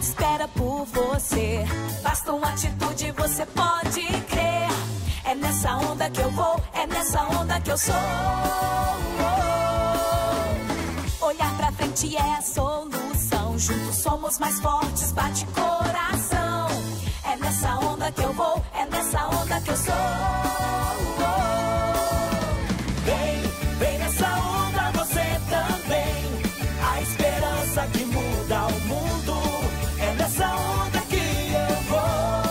cidade espera por você. Basta uma atitude, você pode crer. É nessa onda que eu vou, é nessa onda que eu sou. Olhar pra frente é a solução. Juntos somos mais fortes, bate coração. É nessa onda que eu vou, é nessa onda que eu sou. Vem nessa onda você também. A esperança que muda o mundo. É nessa onda que eu vou.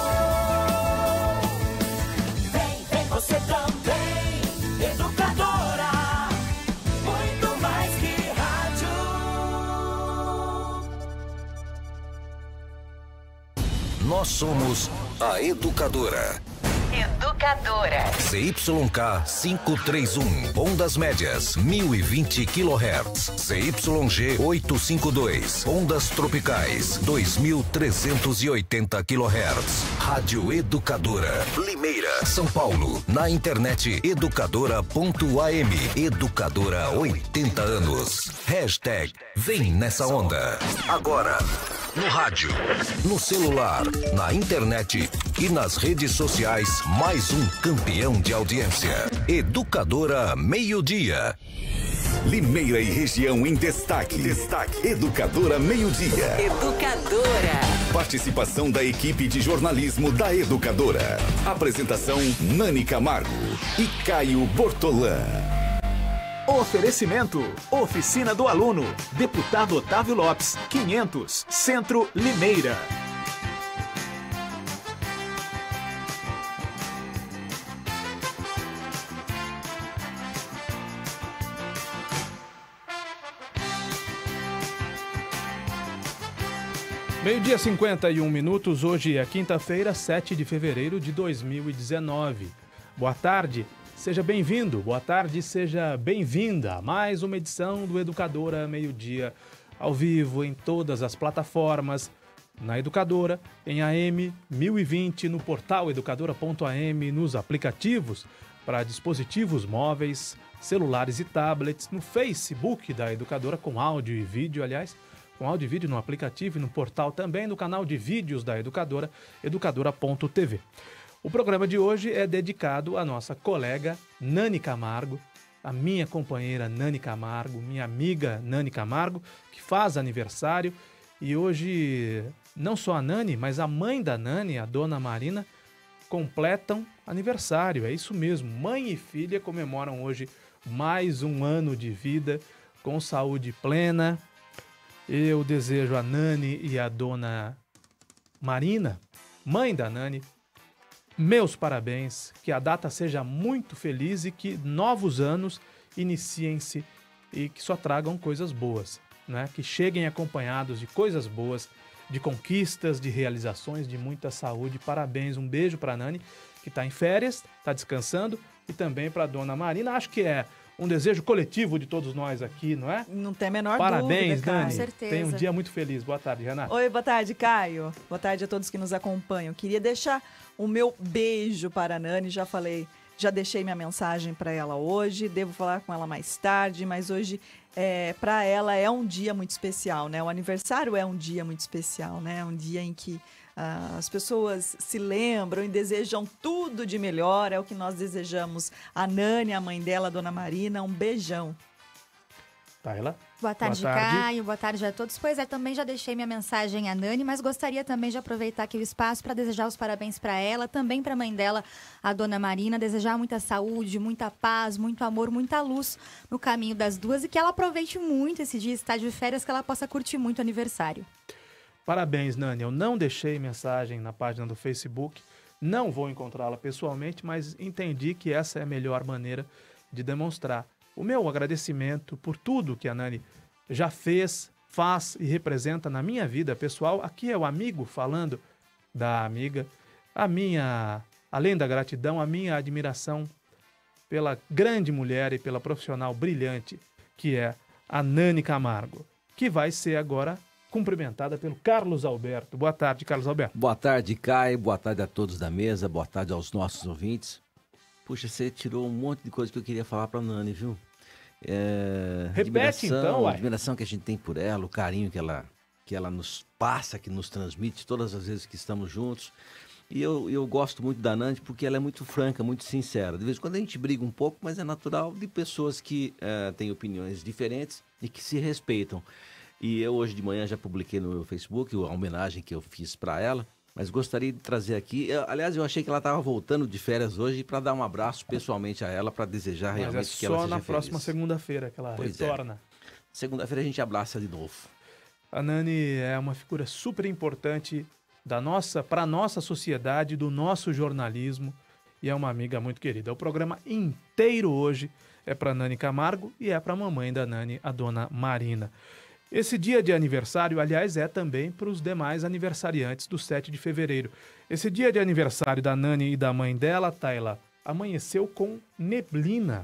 Vem você também. Educadora, muito mais que rádio. Nós somos a Educadora. Educadora. CYK 531, ondas médias, 1020 kHz. CYG 852, ondas tropicais, 2380 kHz. Rádio Educadora, Limeira, São Paulo. Na internet educadora.am. Educadora 80 anos. Hashtag Vem Nessa Onda. Agora, no rádio, no celular, na internet e nas redes sociais, mais um campeão de audiência. Educadora Meio-Dia. Limeira e região em destaque. Educadora Meio-Dia. Educadora. Participação da equipe de jornalismo da Educadora. Apresentação Nani Camargo e Caio Bortolã. Oferecimento: Oficina do Aluno, Deputado Otávio Lopes, 500, Centro, Limeira. Meio-dia 51 minutos, hoje é quinta-feira, 7 de fevereiro de 2019. Boa tarde, seja bem-vindo, boa tarde, seja bem-vinda a mais uma edição do Educadora Meio-Dia, ao vivo em todas as plataformas, na Educadora, em AM 1020, no portal educadora.am, nos aplicativos para dispositivos móveis, celulares e tablets, no Facebook da Educadora com áudio e vídeo, aliás, com áudio e vídeo no aplicativo e no portal também, no canal de vídeos da Educadora, educadora.tv. O programa de hoje é dedicado à nossa colega Nani Camargo, a minha companheira Nani Camargo, minha amiga Nani Camargo, que faz aniversário. E hoje, não só a Nani, mas a mãe da Nani, a dona Marina, completam aniversário. É isso mesmo, mãe e filha comemoram hoje mais um ano de vida com saúde plena. Eu desejo a Nani e a dona Marina, mãe da Nani, meus parabéns, que a data seja muito feliz e que novos anos iniciem-se e que só tragam coisas boas, né? Que cheguem acompanhados de coisas boas, de conquistas, de realizações, de muita saúde. Parabéns, um beijo para a Nani, que está em férias, está descansando, e também para a dona Marina. Acho que é um desejo coletivo de todos nós aqui, não é? Não tem a menor Parabéns, dúvida, Caio. Dani. Com certeza. Tem um dia muito feliz. Boa tarde, Renata. Oi, boa tarde, Caio. Boa tarde a todos que nos acompanham. Queria deixar o meu beijo para a Nani. Já deixei minha mensagem para ela hoje. Devo falar com ela mais tarde, mas hoje, para ela, é um dia muito especial, né? O aniversário é um dia muito especial, né? É um dia em que as pessoas se lembram e desejam tudo de melhor. É o que nós desejamos a Nani, a mãe dela, a dona Marina. Um beijão. Taila? Boa tarde, Caio. Boa tarde a todos. Pois é, também já deixei minha mensagem à Nani, mas gostaria também de aproveitar aqui o espaço para desejar os parabéns para ela, também para a mãe dela, a dona Marina, desejar muita saúde, muita paz, muito amor, muita luz no caminho das duas e que ela aproveite muito esse dia, está de férias, que ela possa curtir muito o aniversário. Parabéns, Nani. Eu não deixei mensagem na página do Facebook, não vou encontrá-la pessoalmente, mas entendi que essa é a melhor maneira de demonstrar o meu agradecimento por tudo que a Nani já fez, faz e representa na minha vida pessoal. Aqui é o amigo falando da amiga. Além da gratidão, a minha admiração pela grande mulher e pela profissional brilhante que é a Nani Camargo, que vai ser agora cumprimentada pelo Carlos Alberto. Boa tarde, Carlos Alberto. Boa tarde, Caio. Boa tarde a todos da mesa. Boa tarde aos nossos ouvintes. Puxa, você tirou um monte de coisa que eu queria falar pra Nani, viu? Repete então, uai. A admiração que a gente tem por ela, o carinho que que ela nos passa, que nos transmite todas as vezes que estamos juntos. E eu gosto muito da Nani porque ela é muito franca, muito sincera. De vez em quando a gente briga um pouco, mas é natural de pessoas que têm opiniões diferentes e que se respeitam. E eu hoje de manhã já publiquei no meu Facebook a homenagem que eu fiz para ela, mas gostaria de trazer aqui. Aliás, eu achei que ela estava voltando de férias hoje para dar um abraço pessoalmente a ela, para desejar realmente que ela seja feliz. Só na próxima segunda-feira que ela retorna. Segunda-feira a gente abraça de novo. A Nani é uma figura super importante para a nossa sociedade, do nosso jornalismo, e é uma amiga muito querida. O programa inteiro hoje é para Nani Camargo e é para a mamãe da Nani, a dona Marina. Esse dia de aniversário, aliás, é também para os demais aniversariantes do 7 de fevereiro. Esse dia de aniversário da Nani e da mãe dela, Tayla, amanheceu com neblina.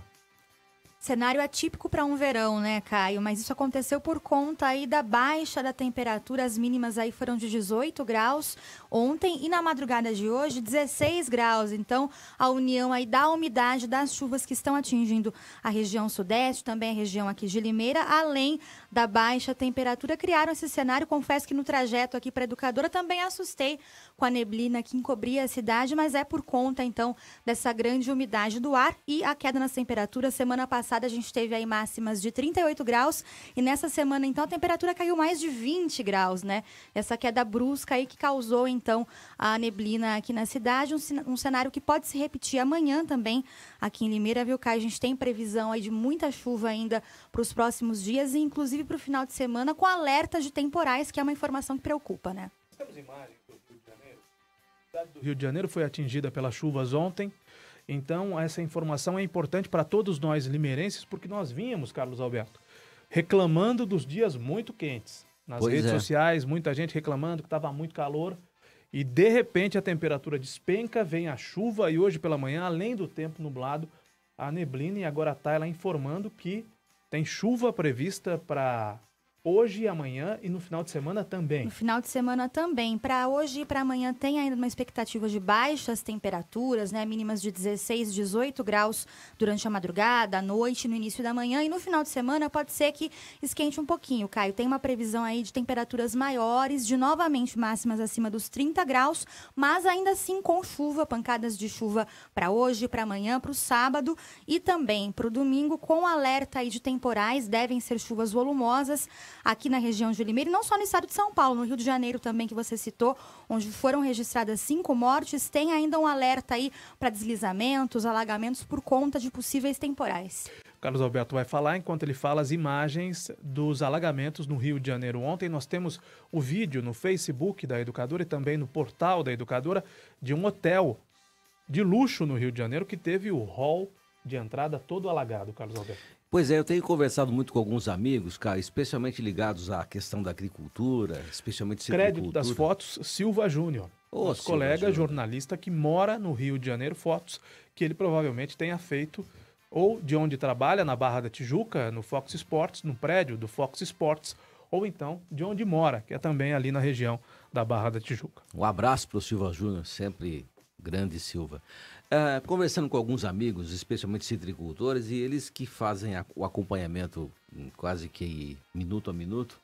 Cenário atípico para um verão, né, Caio? Mas isso aconteceu por conta aí da baixa da temperatura. As mínimas aí foram de 18 graus ontem e na madrugada de hoje 16 graus. Então, a união aí da umidade das chuvas que estão atingindo a região sudeste, também a região aqui de Limeira, além da baixa temperatura, criaram esse cenário. Confesso que no trajeto aqui para a Educadora também assustei com a neblina que encobria a cidade, mas é por conta, então, dessa grande umidade do ar e a queda nas temperaturas. Semana passada a gente teve aí máximas de 38 graus e nessa semana, então, a temperatura caiu mais de 20 graus, né? Essa queda brusca aí que causou, então, a neblina aqui na cidade, um cenário que pode se repetir amanhã também aqui em Limeira, viu, Caio? A gente tem previsão aí de muita chuva ainda para os próximos dias e, inclusive, para o final de semana, com alertas de temporais, que é uma informação que preocupa, né? Temos imagens do Rio de Janeiro. A cidade do Rio de Janeiro foi atingida pelas chuvas ontem. Então, essa informação é importante para todos nós limeirenses, porque nós vínhamos, Carlos Alberto, reclamando dos dias muito quentes. Nas redes sociais, muita gente reclamando que estava muito calor. E, de repente, a temperatura despenca, vem a chuva e hoje pela manhã, além do tempo nublado, a neblina. E agora a Tayla informando que tem chuva prevista para hoje e amanhã e no final de semana também. No final de semana também. Para hoje e para amanhã tem ainda uma expectativa de baixas temperaturas, né? Mínimas de 16, 18 graus durante a madrugada, à noite, no início da manhã. E no final de semana pode ser que esquente um pouquinho, Caio. Tem uma previsão aí de temperaturas maiores, de novamente máximas acima dos 30 graus, mas ainda assim com chuva, pancadas de chuva para hoje, para amanhã, para o sábado e também para o domingo, com alerta aí de temporais. Devem ser chuvas volumosas aqui na região de Limeira, e não só no estado de São Paulo, no Rio de Janeiro também, que você citou, onde foram registradas 5 mortes, tem ainda um alerta aí para deslizamentos, alagamentos por conta de possíveis temporais. Carlos Alberto vai falar, enquanto ele fala, as imagens dos alagamentos no Rio de Janeiro. Ontem nós temos o vídeo no Facebook da Educadora e também no portal da Educadora de um hotel de luxo no Rio de Janeiro que teve o hall de entrada todo alagado, Carlos Alberto. Pois é, eu tenho conversado muito com alguns amigos, cara, especialmente ligados à questão da agricultura, especialmente citricultura. Crédito das fotos, Silva Júnior, nosso colega jornalista que mora no Rio de Janeiro, fotos que ele provavelmente tenha feito ou de onde trabalha, na Barra da Tijuca, no Fox Sports, no prédio do Fox Sports, ou então de onde mora, que é também ali na região da Barra da Tijuca. Um abraço para o Silva Júnior, sempre grande Silva. Conversando com alguns amigos, especialmente citricultores, e eles que fazem o acompanhamento quase que minuto a minuto,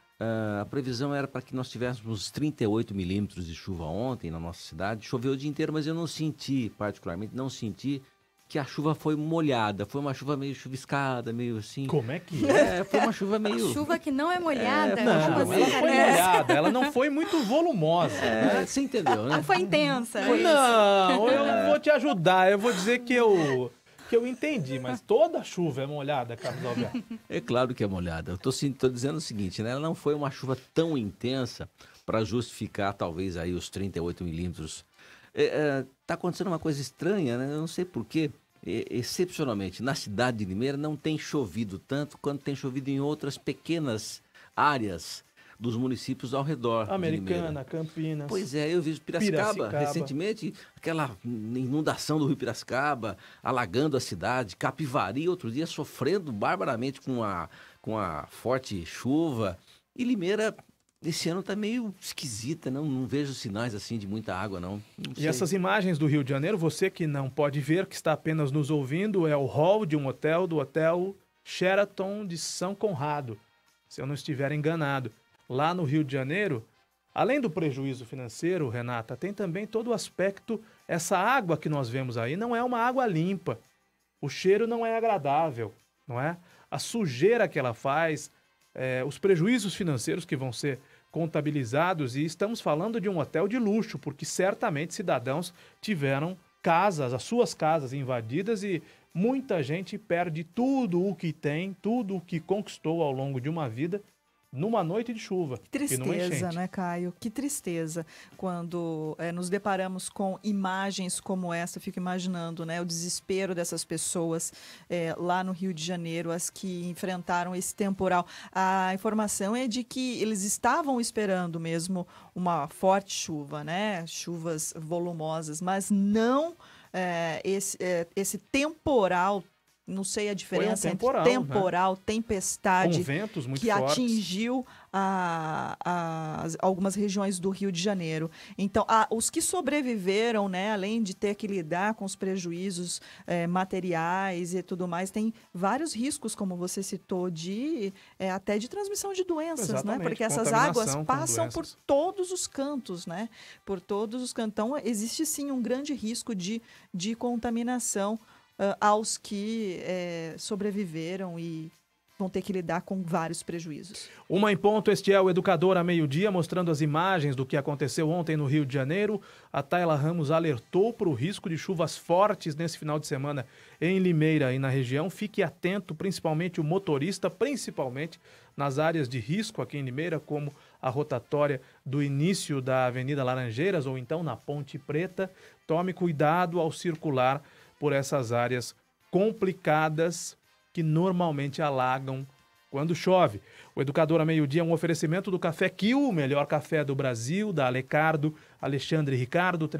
a previsão era para que nós tivéssemos 38 milímetros de chuva ontem na nossa cidade. Choveu o dia inteiro, mas eu não senti, particularmente, que a chuva foi molhada. Foi uma chuva meio chuviscada, meio assim. Como é que é? Foi uma chuva meio... A chuva que não é molhada. Não, ela foi molhada. Ela não foi muito volumosa. Você entendeu, né? Não foi intensa. Não, eu vou te ajudar. Eu vou dizer que eu entendi, mas toda chuva é molhada, Carlos Alberto. É claro que é molhada. Eu tô dizendo o seguinte, né? Ela não foi uma chuva tão intensa para justificar, talvez, aí os 38 milímetros. Tá acontecendo uma coisa estranha, né? Eu não sei porquê. Excepcionalmente, na cidade de Limeira não tem chovido tanto quanto tem chovido em outras pequenas áreas dos municípios ao redor. Americana, Campinas. Pois é, eu vi Piracicaba recentemente, aquela inundação do Rio Piracicaba, alagando a cidade, Capivari outro dia sofrendo barbaramente com a forte chuva. E Limeira esse ano tá meio esquisita, não vejo sinais assim de muita água, não. E essas imagens do Rio de Janeiro, você que não pode ver, que está apenas nos ouvindo, é o hall de um hotel, do Hotel Sheraton de São Conrado, se eu não estiver enganado. lá no Rio de Janeiro, além do prejuízo financeiro, Renata, tem também todo o aspecto, essa água que nós vemos aí não é uma água limpa. O cheiro não é agradável, não é? A sujeira que ela faz, os prejuízos financeiros que vão ser contabilizados, e estamos falando de um hotel de luxo, porque certamente cidadãos tiveram casas, as suas casas invadidas, e muita gente perde tudo o que tem, tudo o que conquistou ao longo de uma vida, numa noite de chuva. Que e numa tristeza, enchente. né, Caio? Que tristeza quando nos deparamos com imagens como essa. Fico imaginando, né, o desespero dessas pessoas lá no Rio de Janeiro, as que enfrentaram esse temporal. A informação é de que eles estavam esperando mesmo uma forte chuva, né? Chuvas volumosas, mas não esse temporal. Não sei a diferença temporal, entre temporal, tempestade, Com ventos muito que fortes. atingiu algumas regiões do Rio de Janeiro. Então, os que sobreviveram, né, além de ter que lidar com os prejuízos materiais e tudo mais, tem vários riscos, como você citou, até de transmissão de doenças, Exatamente, né? Porque essas águas contaminação com passam por doenças. todos os cantos, né? Por todos os cantos. Então, existe sim um grande risco de contaminação aos que sobreviveram e vão ter que lidar com vários prejuízos. 1h em ponto, este é o Educador a meio-dia, mostrando as imagens do que aconteceu ontem no Rio de Janeiro. A Tayla Ramos alertou para o risco de chuvas fortes nesse final de semana em Limeira e na região. Fique atento, principalmente o motorista, principalmente nas áreas de risco aqui em Limeira, como a rotatória do início da Avenida Laranjeiras ou então na Ponte Preta. Tome cuidado ao circular por essas áreas complicadas que normalmente alagam quando chove. O Educador a meio-dia é um oferecimento do Café Kill, o melhor café do Brasil, da Alecardo, Alexandre Ricardo,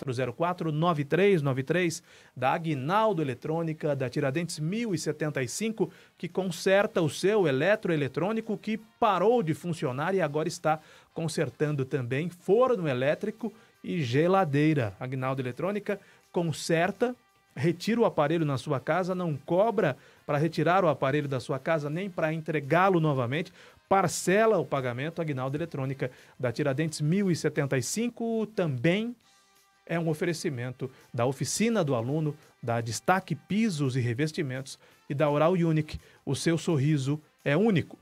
3404-9393, da Aguinaldo Eletrônica, da Tiradentes 1075, que conserta o seu eletroeletrônico que parou de funcionar e agora está consertando também forno elétrico e geladeira. Aguinaldo Eletrônica conserta, retira o aparelho na sua casa, não cobra para retirar o aparelho da sua casa, nem para entregá-lo novamente, parcela o pagamento. Aguinaldo Eletrônica da Tiradentes 1075 também é um oferecimento da Oficina do Aluno, da Destaque Pisos e Revestimentos e da Oral Unique. O seu sorriso é único.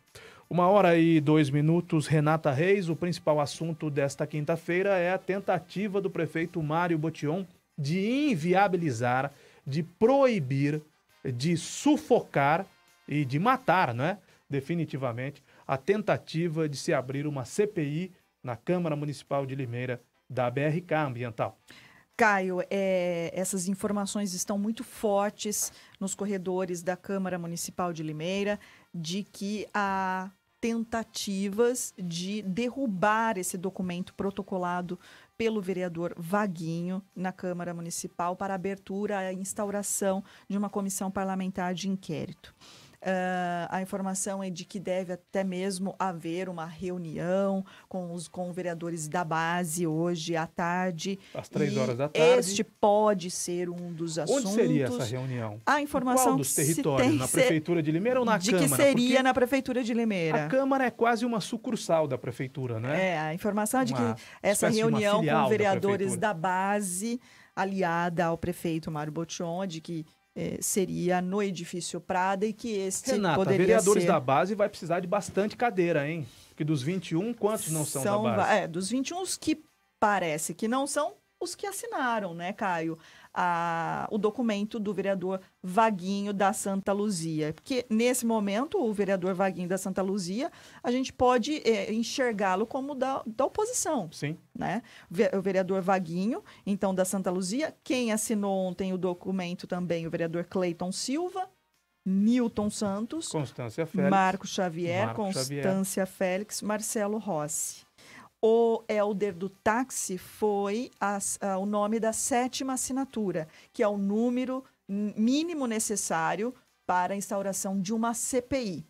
1h02, Renata Reis. O principal assunto desta quinta-feira é a tentativa do prefeito Mário Botion de inviabilizar, de proibir, de sufocar e de matar, né, definitivamente, a tentativa de se abrir uma CPI na Câmara Municipal de Limeira da BRK Ambiental. Caio, essas informações estão muito fortes nos corredores da Câmara Municipal de Limeira de que há tentativas de derrubar esse documento protocolado pelo vereador Vaguinho na Câmara Municipal para abertura e instauração de uma comissão parlamentar de inquérito. A informação é de que deve até mesmo haver uma reunião com os vereadores da base hoje à tarde. Às 3h da tarde. Este pode ser um dos assuntos. Onde seria essa reunião? A informação Qual dos territórios? Na Prefeitura de Limeira ou na de Câmara? que seria Porque na Prefeitura de Limeira. a Câmara é quase uma sucursal da Prefeitura, né? A informação é de que Uma essa espécie de uma reunião filial com da vereadores Prefeitura. da base, aliada ao prefeito Mário Botion, de que seria no edifício Prada e que este Renata, poderia vereadores ser... da base vai precisar de bastante cadeira, hein? Porque dos 21, quantos não são da base? Dos 21, os que parece que não são os que assinaram, né, Caio? O documento do vereador Vaguinho da Santa Luzia. Porque, nesse momento, o vereador Vaguinho da Santa Luzia, a gente pode enxergá-lo como da oposição. Sim. Né? O vereador Vaguinho, então, da Santa Luzia. Quem assinou ontem o documento também, o vereador Cleiton Silva, Newton Santos, Constância Félix. Marco Xavier, Constância Félix, Marcelo Rossi. O Helder do Táxi foi o nome da 7ª assinatura, que é o número mínimo necessário para a instauração de uma CPI.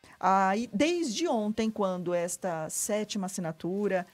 Desde ontem, quando esta 7ª assinatura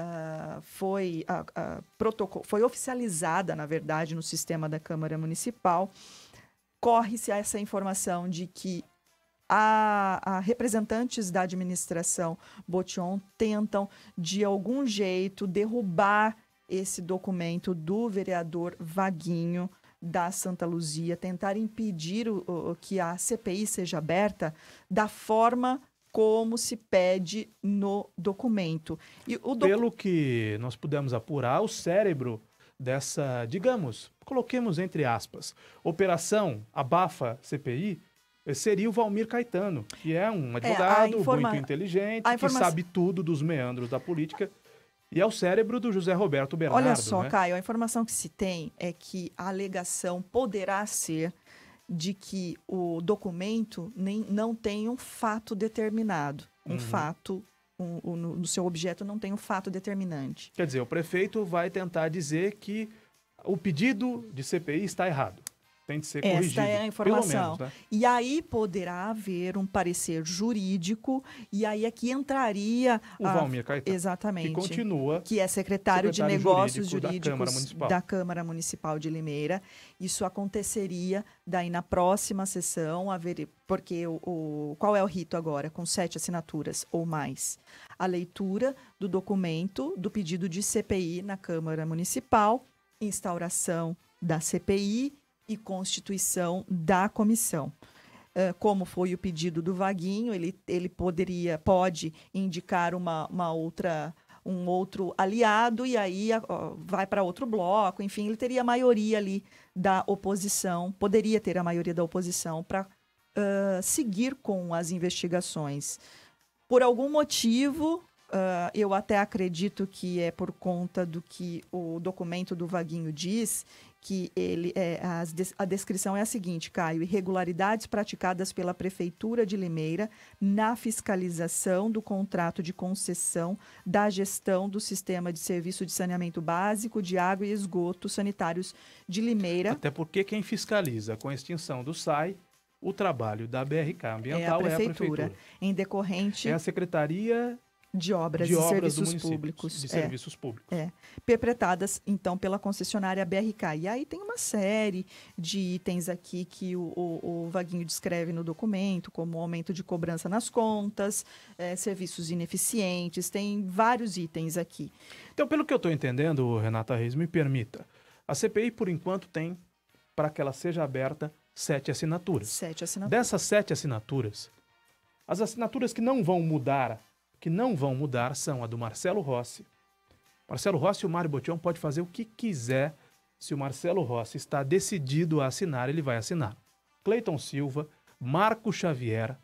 foi oficializada, na verdade, no sistema da Câmara Municipal, corre-se essa informação de que a representantes da administração Botion tentam, de algum jeito, derrubar esse documento do vereador Vaguinho da Santa Luzia, tentar impedir que a CPI seja aberta da forma como se pede no documento. E Pelo que nós pudemos apurar, o cérebro dessa, digamos, coloquemos entre aspas, operação abafa CPI, seria o Valmir Caetano, que é um advogado muito inteligente, que sabe tudo dos meandros da política, e é o cérebro do José Roberto Bernardo. Olha só, né? Caio, a informação que se tem é que a alegação poderá ser de que o documento não tem um fato determinado. Um fato, no seu objeto não tem um fato determinante. Quer dizer, o prefeito vai tentar dizer que o pedido de CPI está errado. Tem de ser corrigido. Esta é a informação. Pelo menos, né? E aí poderá haver um parecer jurídico, e aí aqui entraria o Valmir Caetano, exatamente, que continua, que é secretário de Negócios Jurídicos da Câmara Municipal de Limeira. Isso aconteceria daí na próxima sessão, porque qual é o rito agora? Com 7 assinaturas ou mais. A leitura do documento do pedido de CPI na Câmara Municipal, instauração da CPI e constituição da comissão. Como foi o pedido do Vaguinho, ele pode indicar um outro aliado e aí vai para outro bloco, enfim, ele teria a maioria ali da oposição, poderia ter a maioria da oposição para seguir com as investigações. Por algum motivo, eu até acredito que é por conta do que o documento do Vaguinho diz, que a descrição é a seguinte, Caio: irregularidades praticadas pela Prefeitura de Limeira na fiscalização do contrato de concessão da gestão do sistema de serviço de saneamento básico, de água e esgoto sanitários de Limeira. Até porque quem fiscaliza com a extinção do SAI, o trabalho da BRK Ambiental é a Prefeitura. Em decorrente... É a Secretaria... De obras e serviços públicos. De serviços públicos. Perpetradas, então, pela concessionária BRK. E aí tem uma série de itens aqui que o Vaguinho descreve no documento, como aumento de cobrança nas contas, serviços ineficientes, tem vários itens aqui. Então, pelo que eu estou entendendo, Renata Reis, me permita, a CPI, por enquanto, tem, para que ela seja aberta, 7 assinaturas. 7 assinaturas. Dessas 7 assinaturas, as assinaturas que não vão mudar são a do Marcelo Rossi. Marcelo Rossi e o Mário Botion pode fazer o que quiser. Se o Marcelo Rossi está decidido a assinar, ele vai assinar. Cleiton Silva, Marco Xavier,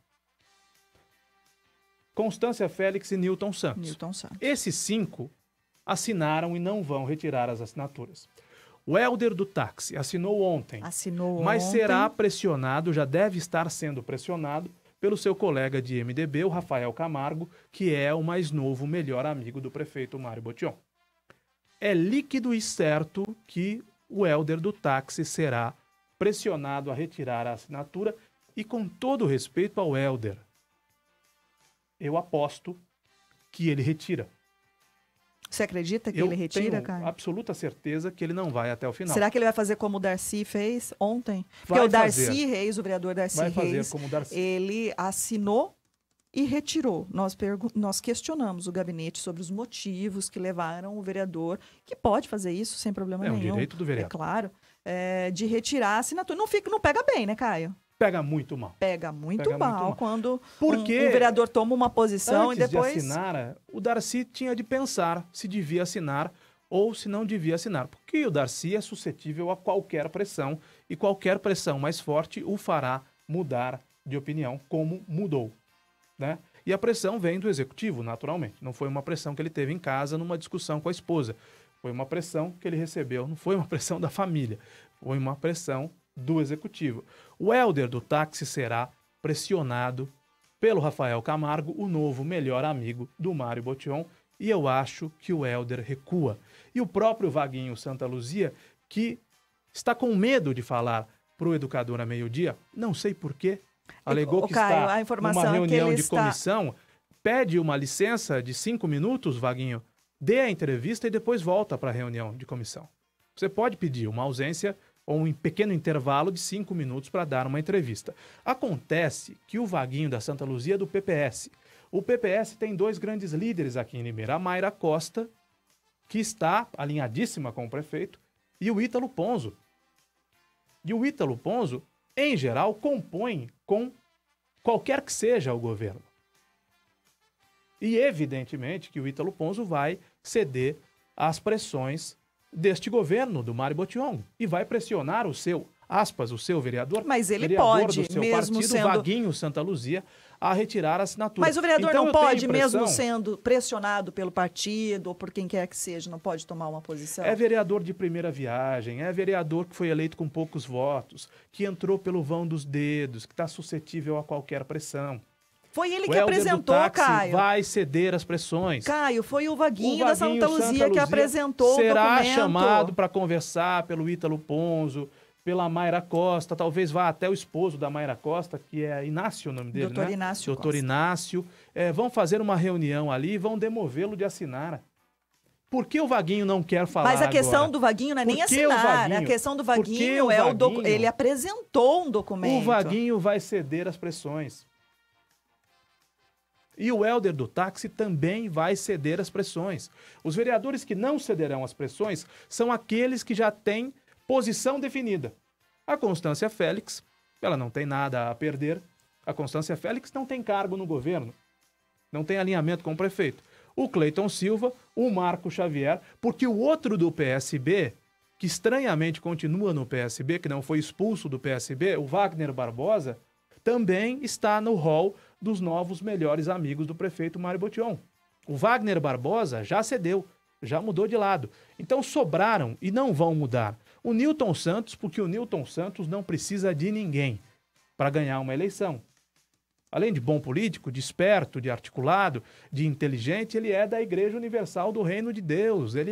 Constância Félix e Newton Santos. Esses 5 assinaram e não vão retirar as assinaturas. O Hélder do Táxi assinou ontem. Mas será pressionado, já deve estar sendo pressionado, pelo seu colega de MDB, o Rafael Camargo, que é o mais novo, melhor amigo do prefeito Mário Botion. É líquido e certo que o Hélder do Táxi será pressionado a retirar a assinatura, e com todo respeito ao Hélder, eu aposto que ele retira. Você acredita que ele retira, cara? Eu tenho absoluta certeza que ele não vai até o final. Será que ele vai fazer como o Darcy fez ontem? Porque o Darcy Reis, o vereador Darcy Reis, ele assinou e retirou. Nós questionamos o gabinete sobre os motivos que levaram o vereador, que pode fazer isso sem problema nenhum. É um direito do vereador. É claro, de retirar a assinatura. Não pega bem, né, Caio? Pega muito mal. Pega muito mal quando um vereador toma uma posição e depois... Antes de assinar, o Darcy tinha de pensar se devia assinar ou se não devia assinar. Porque o Darcy é suscetível a qualquer pressão, e qualquer pressão mais forte o fará mudar de opinião, como mudou, né? E a pressão vem do executivo, naturalmente. Não foi uma pressão que ele teve em casa numa discussão com a esposa. Foi uma pressão que ele recebeu, não foi uma pressão da família. Foi uma pressão do executivo. O Hélder do Táxi será pressionado pelo Rafael Camargo, o novo melhor amigo do Mário Botion, e eu acho que o Hélder recua. E o próprio Vaguinho Santa Luzia, que está com medo de falar para o Educador a meio-dia, não sei porquê, alegou que está numa reunião de comissão, pede uma licença de 5 minutos, Vaguinho, dê a entrevista e depois volta para a reunião de comissão. Você pode pedir uma ausência ou um pequeno intervalo de 5 minutos para dar uma entrevista. Acontece que o Vaguinho da Santa Luzia é do PPS. O PPS tem 2 grandes líderes aqui em Limeira, a Mayra Costa, que está alinhadíssima com o prefeito, e o Ítalo Ponzo. E o Ítalo Ponzo, em geral, compõe com qualquer que seja o governo. E evidentemente que o Ítalo Ponzo vai ceder às pressões deste governo, do Mário Botion, e vai pressionar o seu, aspas, o seu vereador, mas ele vereador pode, do seu mesmo partido, sendo... Vaguinho Santa Luzia, a retirar a assinatura. Mas o vereador Então, não eu tenho pode, impressão- mesmo sendo pressionado pelo partido ou por quem quer que seja, não pode tomar uma posição? É vereador de primeira viagem, é vereador que foi eleito com poucos votos, que entrou pelo vão dos dedos, que está suscetível a qualquer pressão. Foi ele O que Hélder apresentou, do táxi Caio. vai ceder às pressões. Caio, foi o Vaguinho, O da Santa Luzia que apresentou será o documento. chamado para conversar pelo Ítalo Ponzo, pela Mayra Costa, talvez vá até o esposo da Mayra Costa, que é Inácio o nome dele, Doutor né? Inácio Doutor Costa. Inácio. Vão fazer uma reunião ali e vão demovê-lo de assinar. Por que o Vaguinho não quer falar Mas a questão agora? do Vaguinho não é nem Por que o assinar. Vaguinho? A questão do Por que Vaguinho o é Vaguinho? ele apresentou um documento. O Vaguinho vai ceder às pressões. E o Hélder do táxi também vai ceder às pressões. Os vereadores que não cederão às pressões são aqueles que já têm posição definida. A Constância Félix, ela não tem nada a perder. A Constância Félix não tem cargo no governo. Não tem alinhamento com o prefeito. O Cleiton Silva, o Marco Xavier, porque o outro do PSB, que estranhamente continua no PSB, que não foi expulso do PSB, o Wagner Barbosa, também está no rol dos novos melhores amigos do prefeito Mário Botion. O Wagner Barbosa já cedeu, já mudou de lado. Então sobraram e não vão mudar. O Newton Santos, porque o Newton Santos não precisa de ninguém para ganhar uma eleição. Além de bom político, de esperto, de articulado, de inteligente, ele é da Igreja Universal do Reino de Deus. Ele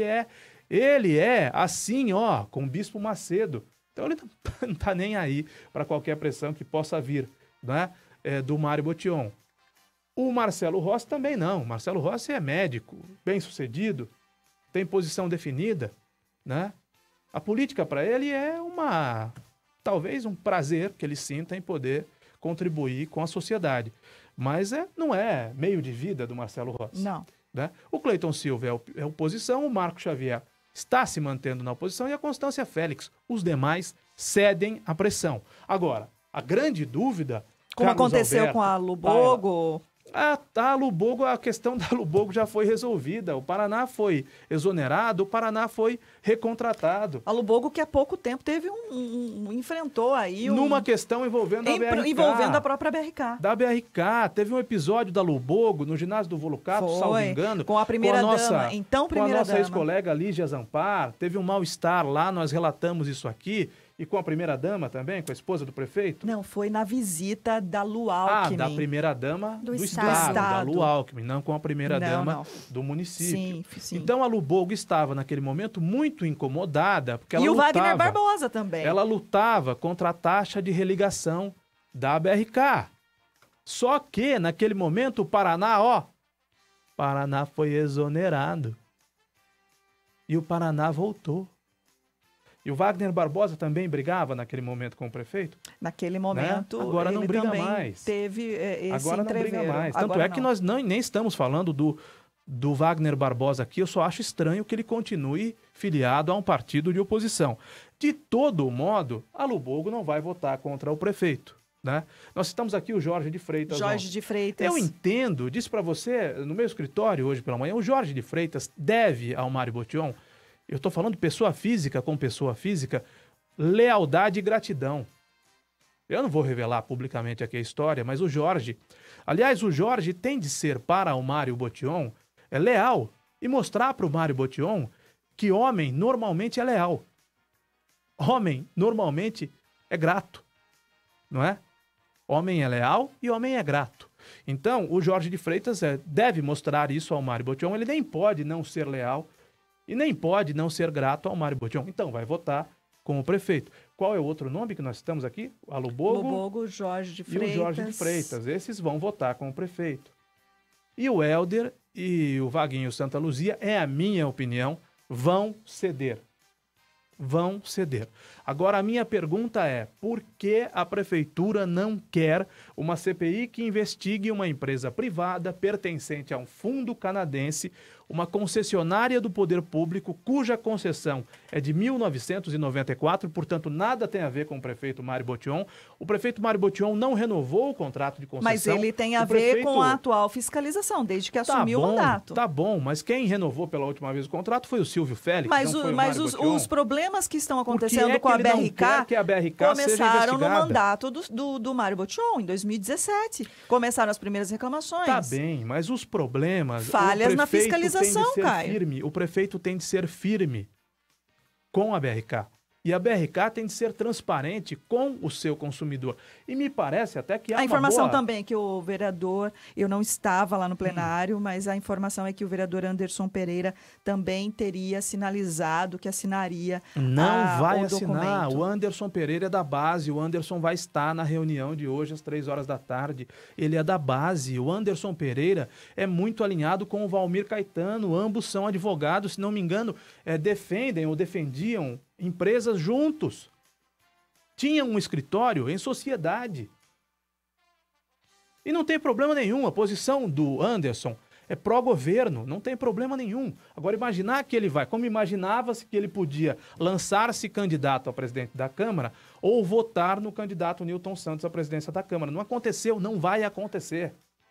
é assim, ó, com o Bispo Macedo. Então ele não está nem aí para qualquer pressão que possa vir, né, do Mário Botion. O Marcelo Rossi também não. O Marcelo Rossi é médico, bem-sucedido, tem posição definida, né? A política para ele é talvez um prazer que ele sinta em poder contribuir com a sociedade. Mas não é meio de vida do Marcelo Rossi. Não. Né? O Cleiton Silva é oposição, o Marco Xavier está se mantendo na oposição e a Constância Félix. Os demais cedem à pressão. Agora, a grande dúvida... Como Carlos aconteceu Alberto, com a Lubogo... A Lubogo, a questão da Lubogo já foi resolvida. O Paraná foi exonerado, o Paraná foi recontratado. A Lubogo que há pouco tempo teve enfrentou aí numa questão envolvendo a BRK. Envolvendo a própria BRK. Da BRK. Teve um episódio da Lubogo no ginásio do Volucato, salvo engano. Com a primeira dama. Então, com a nossa ex-colega Lígia Zampar. Teve um mal-estar lá, nós relatamos isso aqui. E com a primeira-dama também, com a esposa do prefeito? Não, foi na visita da Lu Alckmin. Da primeira-dama do Estado, da Lu Alckmin, não com a primeira-dama do município. Sim. Então a Lubogo estava, naquele momento, muito incomodada, porque ela lutava... E o lutava, Wagner Barbosa também. Ela lutava contra a taxa de religação da BRK. Só que, naquele momento, o Paraná foi exonerado. E o Paraná voltou. E o Wagner Barbosa também brigava naquele momento com o prefeito? Naquele momento, né? Agora não briga também mais. Teve esse Agora não briga mais. Tanto Agora que nós nem estamos falando do Wagner Barbosa aqui. Eu só acho estranho que ele continue filiado a um partido de oposição. De todo modo, a Lubogo não vai votar contra o prefeito. Né? Nós estamos aqui o Jorge de Freitas. De Freitas. Eu entendo, disse para você no meu escritório hoje pela manhã, o Jorge de Freitas deve ao Mário Botion... Eu estou falando pessoa física com pessoa física, lealdade e gratidão. Eu não vou revelar publicamente aqui a história, mas o Jorge tem de ser para o Mário Botion leal e mostrar para o Mário Botion que homem normalmente é leal. Homem normalmente é grato, não é? Homem é leal e homem é grato. Então, o Jorge de Freitas deve mostrar isso ao Mário Botion. Ele nem pode não ser leal e nem pode não ser grato ao Mário Botion. Então, vai votar com o prefeito. Qual é o outro nome que nós estamos aqui? A Lubogo, Jorge de Freitas. E o Jorge de Freitas. Esses vão votar com o prefeito. E o Hélder e o Vaguinho Santa Luzia, é a minha opinião, vão ceder. Vão ceder. Agora, a minha pergunta é, por que a Prefeitura não quer uma CPI que investigue uma empresa privada pertencente a um fundo canadense, uma concessionária do poder público, cuja concessão é de 1994, portanto, nada tem a ver com o prefeito Mário Botion. O prefeito Mário Botion não renovou o contrato de concessão. Mas ele tem a ver com a atual fiscalização, desde que assumiu o mandato. Tá bom, mas quem renovou pela última vez o contrato foi o Silvio Félix. Mas os problemas que estão acontecendo com a BRK começaram no mandato do Mário Botion, em 2017. Começaram as primeiras reclamações. Tá bem, mas os problemas... Falhas na fiscalização, Caio. O prefeito tem de ser firme com a BRK. E a BRK tem de ser transparente com o seu consumidor. E me parece até que há a informação uma boa... também é que o vereador, eu não estava lá no plenário, mas a informação é que o vereador Anderson Pereira também teria sinalizado que assinaria Não vai o assinar. documento. O Anderson Pereira é da base. O Anderson vai estar na reunião de hoje às 3h. Ele é da base. O Anderson Pereira é muito alinhado com o Valmir Caetano. Ambos são advogados, se não me engano, defendem ou defendiam empresas juntos. Tinham um escritório em sociedade. E não tem problema nenhum. A posição do Anderson é pró-governo. Não tem problema nenhum. Agora, imaginar que ele vai... Como imaginava-se que ele podia lançar-se candidato a presidente da Câmara ou votar no candidato Newton Santos à presidência da Câmara. Não aconteceu. Não vai acontecer.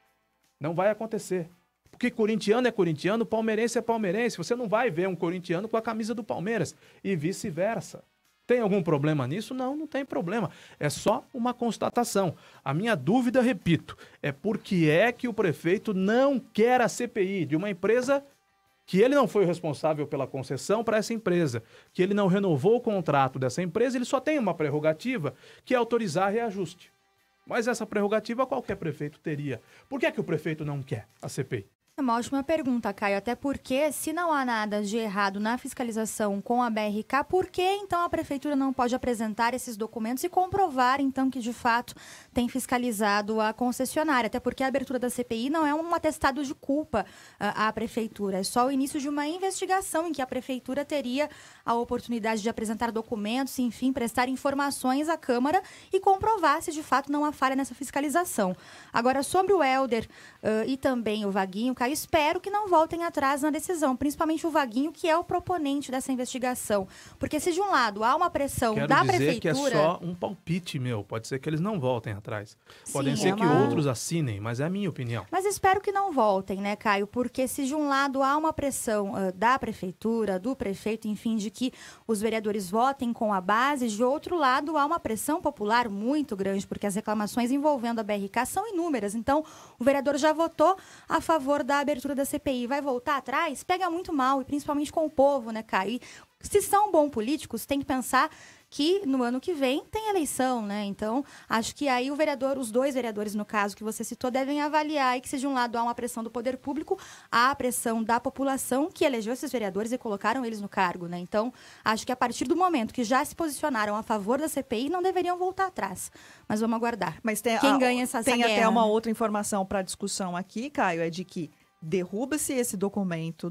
Não vai acontecer. Porque corintiano é corintiano, palmeirense é palmeirense. Você não vai ver um corintiano com a camisa do Palmeiras e vice-versa. Tem algum problema nisso? Não, não tem problema. É só uma constatação. A minha dúvida, repito, é por que é que o prefeito não quer a CPI de uma empresa que ele não foi o responsável pela concessão para essa empresa, que ele não renovou o contrato dessa empresa, ele só tem uma prerrogativa, que é autorizar reajuste. Mas essa prerrogativa qualquer prefeito teria. Por que é que o prefeito não quer a CPI? É uma ótima pergunta, Caio, até porque se não há nada de errado na fiscalização com a BRK, por que então a Prefeitura não pode apresentar esses documentos e comprovar então que de fato tem fiscalizado a concessionária? Até porque a abertura da CPI não é um atestado de culpa à Prefeitura, é só o início de uma investigação em que a Prefeitura teria a oportunidade de apresentar documentos, enfim, prestar informações à Câmara e comprovar se de fato não há falha nessa fiscalização. Agora, sobre o Hélder e também o Vaguinho, Caio, espero que não voltem atrás na decisão, principalmente o Vaguinho, que é o proponente dessa investigação. Porque se de um lado há uma pressão da Prefeitura... Quero dizer que é só um palpite meu, pode ser que eles não voltem atrás. Podem Sim, ser que outros assinem, mas é a minha opinião. Mas espero que não voltem, né, Caio? Porque se de um lado há uma pressão da Prefeitura, do prefeito, enfim, de que os vereadores votem com a base, de outro lado há uma pressão popular muito grande, porque as reclamações envolvendo a BRK são inúmeras. Então, o vereador já votou a favor da abertura da CPI. Vai voltar atrás? Pega muito mal, e principalmente com o povo, né, Caio? E se são bons políticos, tem que pensar que no ano que vem tem eleição, né? Então, acho que aí os dois vereadores, no caso que você citou, devem avaliar e que se de um lado há uma pressão do poder público, há a pressão da população que elegeu esses vereadores e colocaram eles no cargo, né? Então, acho que a partir do momento que já se posicionaram a favor da CPI, não deveriam voltar atrás. Mas vamos aguardar. Mas quem ganha essa tem guerra, até uma né? outra informação para discussão aqui, Caio, é de que derruba-se esse documento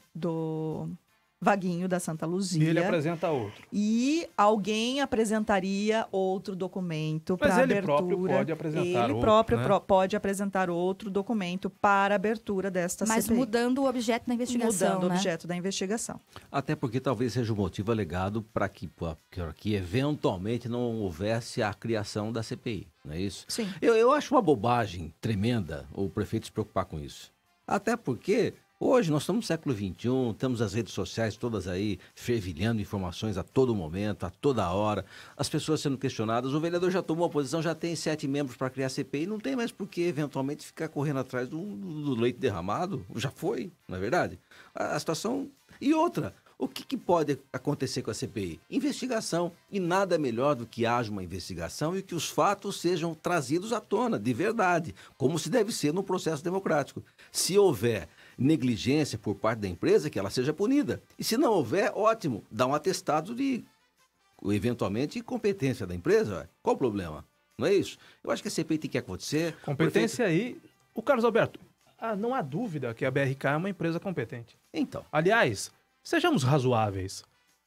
do Vaguinho da Santa Luzia. E ele apresenta outro. E alguém apresentaria outro documento para abertura. Mas ele próprio pode apresentar outro, Ele próprio né? Pode apresentar outro documento para abertura desta Mas CPI. mudando o objeto da investigação, Mudando o né? objeto da investigação. Até porque talvez seja o motivo alegado para que eventualmente não houvesse a criação da CPI, não é isso? Sim. Eu acho uma bobagem tremenda o prefeito se preocupar com isso. Até porque hoje nós estamos no século XXI, temos as redes sociais todas aí fervilhando informações a todo momento, a toda hora, as pessoas sendo questionadas, o vereador já tomou a posição, já tem 7 membros para criar CPI, não tem mais por que eventualmente ficar correndo atrás do leite derramado, já foi, não é verdade? A situação... E outra, o que pode acontecer com a CPI? Investigação, e nada melhor do que haja uma investigação e que os fatos sejam trazidos à tona, de verdade, como se deve ser num processo democrático. Se houver negligência por parte da empresa, que ela seja punida. E se não houver, ótimo, dá um atestado de, eventualmente, competência da empresa. Qual o problema? Não é isso? Eu acho que a CPI tem que acontecer. Competência aí... O Carlos Alberto, não há dúvida que a BRK é uma empresa competente. Então. Aliás, sejamos razoáveis.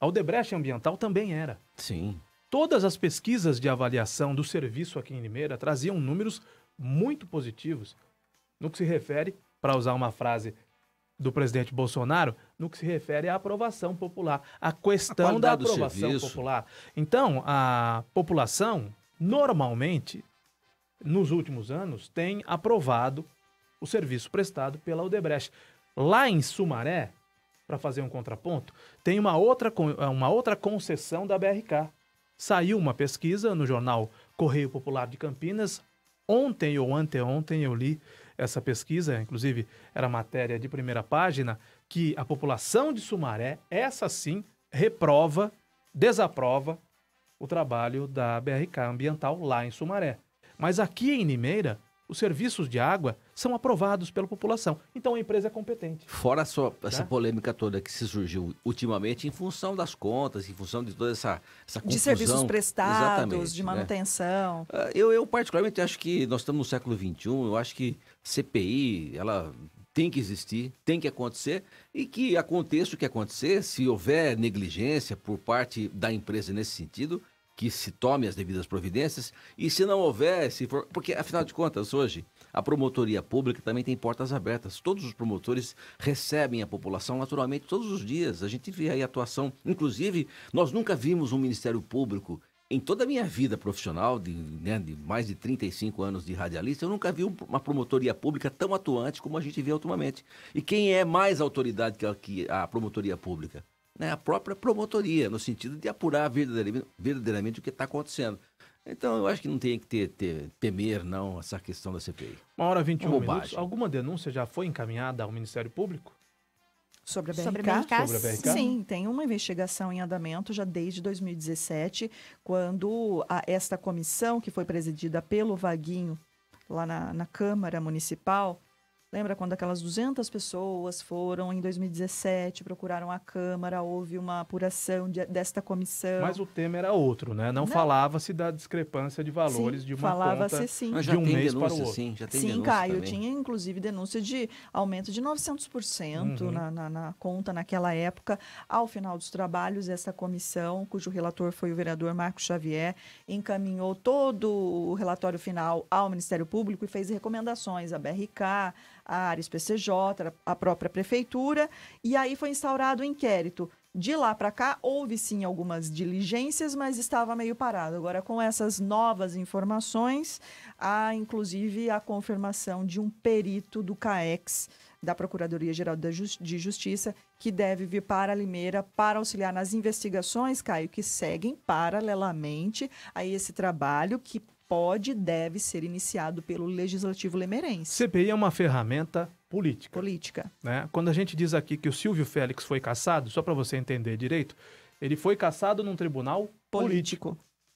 A Odebrecht Ambiental também era. Sim. Todas as pesquisas de avaliação do serviço aqui em Limeira traziam números muito positivos no que se refere, para usar uma frase do presidente Bolsonaro, no que se refere à aprovação popular, a questão da aprovação popular. Então, a população, normalmente, nos últimos anos, tem aprovado o serviço prestado pela Odebrecht. Lá em Sumaré, para fazer um contraponto, tem uma outra concessão da BRK. Saiu uma pesquisa no jornal Correio Popular de Campinas. Ontem ou anteontem eu li essa pesquisa, inclusive era matéria de primeira página, que a população de Sumaré, essa sim, desaprova o trabalho da BRK Ambiental lá em Sumaré. Mas aqui em Limeira, os serviços de água são aprovados pela população. Então a empresa é competente. Fora essa polêmica toda que se surgiu ultimamente em função das contas, em função de toda essa confusão. De serviços prestados, de manutenção. Né? Eu particularmente acho que nós estamos no século XXI, eu acho que CPI, ela tem que existir, tem que acontecer, e que aconteça o que acontecer, se houver negligência por parte da empresa nesse sentido, que se tome as devidas providências, e se não houver, porque afinal de contas, hoje, a promotoria pública também tem portas abertas. Todos os promotores recebem a população naturalmente todos os dias. A gente vê aí a atuação, inclusive, nós nunca vimos um Ministério Público, em toda a minha vida profissional, de mais de 35 anos de radialista, eu nunca vi uma promotoria pública tão atuante como a gente vê ultimamente. E quem é mais autoridade que a promotoria pública? A própria promotoria, no sentido de apurar verdadeiramente o que está acontecendo. Então, eu acho que não tem que temer, não, essa questão da CPI. 1h21 minutos. Alguma denúncia já foi encaminhada ao Ministério Público? Sobre a BRK? Sobre a BRK? Sim, tem uma investigação em andamento já desde 2017, quando esta comissão, que foi presidida pelo Vaguinho, lá na Câmara Municipal. Lembra quando aquelas 200 pessoas foram em 2017, procuraram a Câmara, houve uma apuração desta comissão. Mas o tema era outro, né? Não falava-se da discrepância de valores de uma conta sim. de um mês para o outro. Sim, já tem sim, Caio, também. Tinha inclusive denúncia de aumento de 900% na conta naquela época. Ao final dos trabalhos, essa comissão, cujo relator foi o vereador Marcos Xavier, encaminhou todo o relatório final ao Ministério Público e fez recomendações à BRK, a Ares PCJ, a própria prefeitura, e aí foi instaurado o inquérito. De lá para cá, houve sim algumas diligências, mas estava meio parado. Agora, com essas novas informações, há inclusive a confirmação de um perito do CAEX, da Procuradoria-Geral de Justiça, que deve vir para Limeira para auxiliar nas investigações, Caio, que seguem paralelamente a esse trabalho que deve ser iniciado pelo Legislativo limeirense. CPI é uma ferramenta política. Né? Quando a gente diz aqui que o Silvio Félix foi cassado, só para você entender direito, ele foi cassado num tribunal político.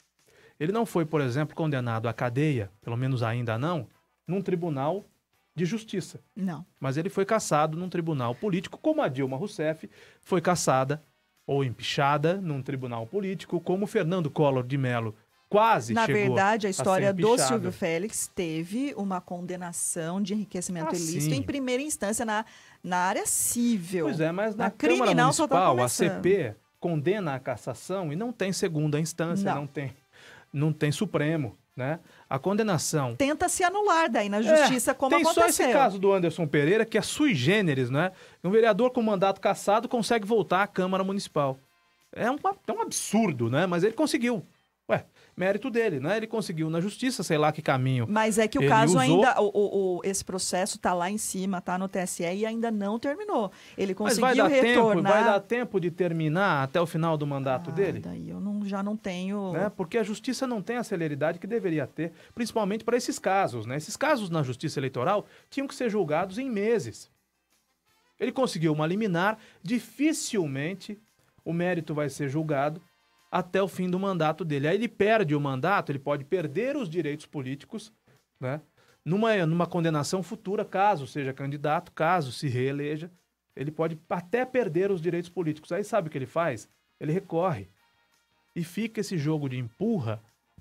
Ele não foi, por exemplo, condenado à cadeia, pelo menos ainda não, num tribunal de justiça. Não. Mas ele foi cassado num tribunal político, como a Dilma Rousseff foi cassada ou empichada num tribunal político, como Fernando Collor de Mello quase Na chegou verdade, a história a ser do empichado. Silvio Félix teve uma condenação de enriquecimento ilícito em primeira instância na área civil. Pois é, mas na Câmara criminal só tá Municipal, a começando. CP condena a cassação e não tem segunda instância, não tem Supremo, né? A condenação... Tenta se anular daí na justiça, como tem aconteceu. Tem só esse caso do Anderson Pereira, que é sui generis, né? Um vereador com mandato cassado consegue voltar à Câmara Municipal. É um absurdo, né? Mas ele conseguiu. Mérito dele, né? Ele conseguiu na justiça, sei lá que caminho. Mas é que o ele caso usou. ainda, esse processo tá lá em cima, tá no TSE e ainda não terminou. Ele conseguiu retornar. Vai dar tempo de terminar até o final do mandato dele? Daí eu já não tenho... Né? Porque a justiça não tem a celeridade que deveria ter, principalmente para esses casos, né? Esses casos na justiça eleitoral tinham que ser julgados em meses. Ele conseguiu uma liminar, dificilmente o mérito vai ser julgado até o fim do mandato dele. Aí ele perde o mandato, ele pode perder os direitos políticos, né? Numa condenação futura, caso seja candidato, caso se reeleja, ele pode até perder os direitos políticos. Aí sabe o que ele faz? Ele recorre. E fica esse jogo de empurra,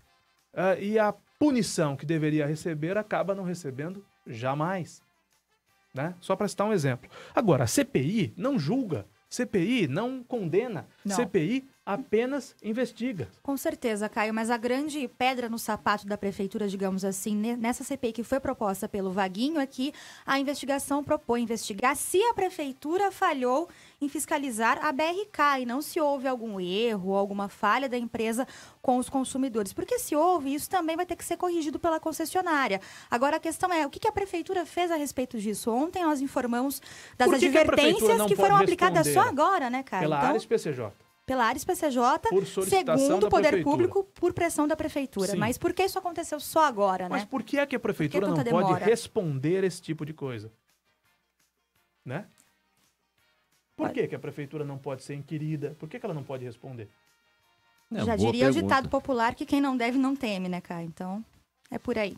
e a punição que deveria receber acaba não recebendo jamais. Né? Só para citar um exemplo. Agora, a CPI não julga CPI não condena, Não. CPI apenas investiga. Com certeza, Caio, mas a grande pedra no sapato da prefeitura, digamos assim, nessa CPI que foi proposta pelo Vaguinho, é que a investigação propõe investigar se a prefeitura falhou em fiscalizar a BRK e não se houve algum erro ou alguma falha da empresa com os consumidores. Porque se houve, isso também vai ter que ser corrigido pela concessionária. Agora, a questão é, o que a prefeitura fez a respeito disso? Ontem nós informamos das Por que que a prefeitura advertências não que foram pode aplicadas só responder? agora, né, Caio? Pela Então, Ares PCJ. pela Ares PCJ, Por solicitação segundo da o Poder prefeitura. Público, por pressão da prefeitura. Sim. Mas por que isso aconteceu só agora, Mas né? por que é que a prefeitura Por que não tanta pode demora? responder esse tipo de coisa? Né? Por que que a prefeitura não pode ser inquirida? Por que que ela não pode responder? É, Já boa diria o pergunta. ditado popular que quem não deve não teme, né, Caio? Então, é por aí.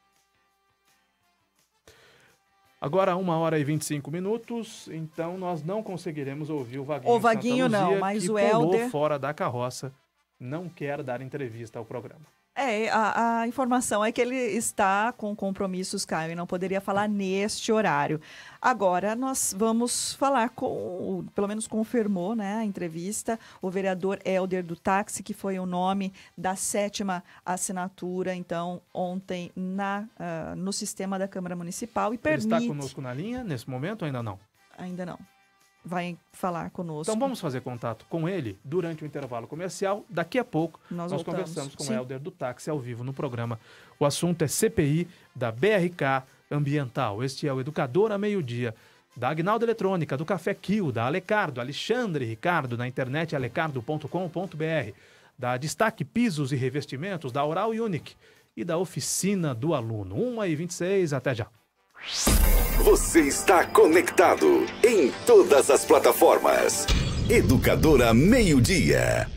Agora, 1h25, então nós não conseguiremos ouvir o Vaguinho. O Vaguinho Santa Luzia, não, mas que o pulou Helder- fora da carroça, não quer dar entrevista ao programa. A informação é que ele está com compromissos, Caio, e não poderia falar neste horário. Agora, nós vamos falar pelo menos confirmou, né, a entrevista, o vereador Helder do Táxi, que foi o nome da 7ª assinatura, então, ontem no sistema da Câmara Municipal, e Ele permite... está conosco na linha nesse momento ou ainda não? Ainda não. Vai falar conosco. Então vamos fazer contato com ele durante o intervalo comercial. Daqui a pouco Nós nós voltamos. conversamos com Sim. o Helder do Táxi ao vivo no programa. O assunto é CPI da BRK Ambiental. Este é o Educador a Meio-Dia. Da Agnaldo Eletrônica, do Café Kill, da Alecardo, Alexandre Ricardo, na internet alecardo.com.br. Da Destaque Pisos e Revestimentos, da Oral Unique e da Oficina do Aluno. 1h26, até já. Você está conectado em todas as plataformas. Educadora Meio-Dia.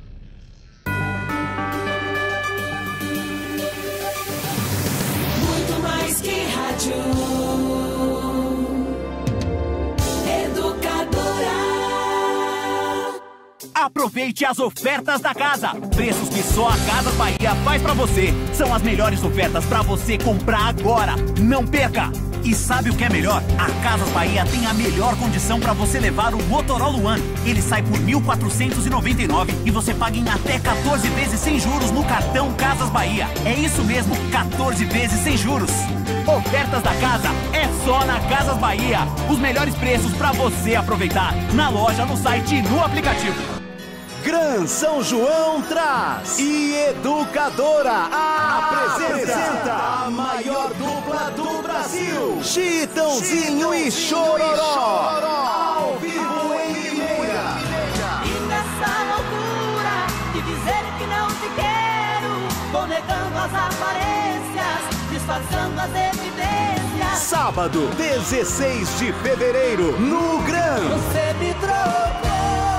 Muito mais que rádio. Educadora. Aproveite as ofertas da casa. Preços que só a Casas Bahia faz pra você. São as melhores ofertas pra você comprar agora. Não perca! E sabe o que é melhor? A Casas Bahia tem a melhor condição pra você levar o Motorola One. Ele sai por R$ 1.499 e você paga em até 14 vezes sem juros no cartão Casas Bahia. É isso mesmo, 14 vezes sem juros. Ofertas da casa é só na Casas Bahia. Os melhores preços pra você aproveitar. Na loja, no site e no aplicativo. Gran São João traz e Educadora apresenta a maior dupla do Brasil, Chitãozinho e Chororó, ao vivo em Limeira. E nessa loucura de dizer que não te quero, vou negando as aparências, disfarçando as evidências. Sábado, 16 de fevereiro, no Gran. Você me trocou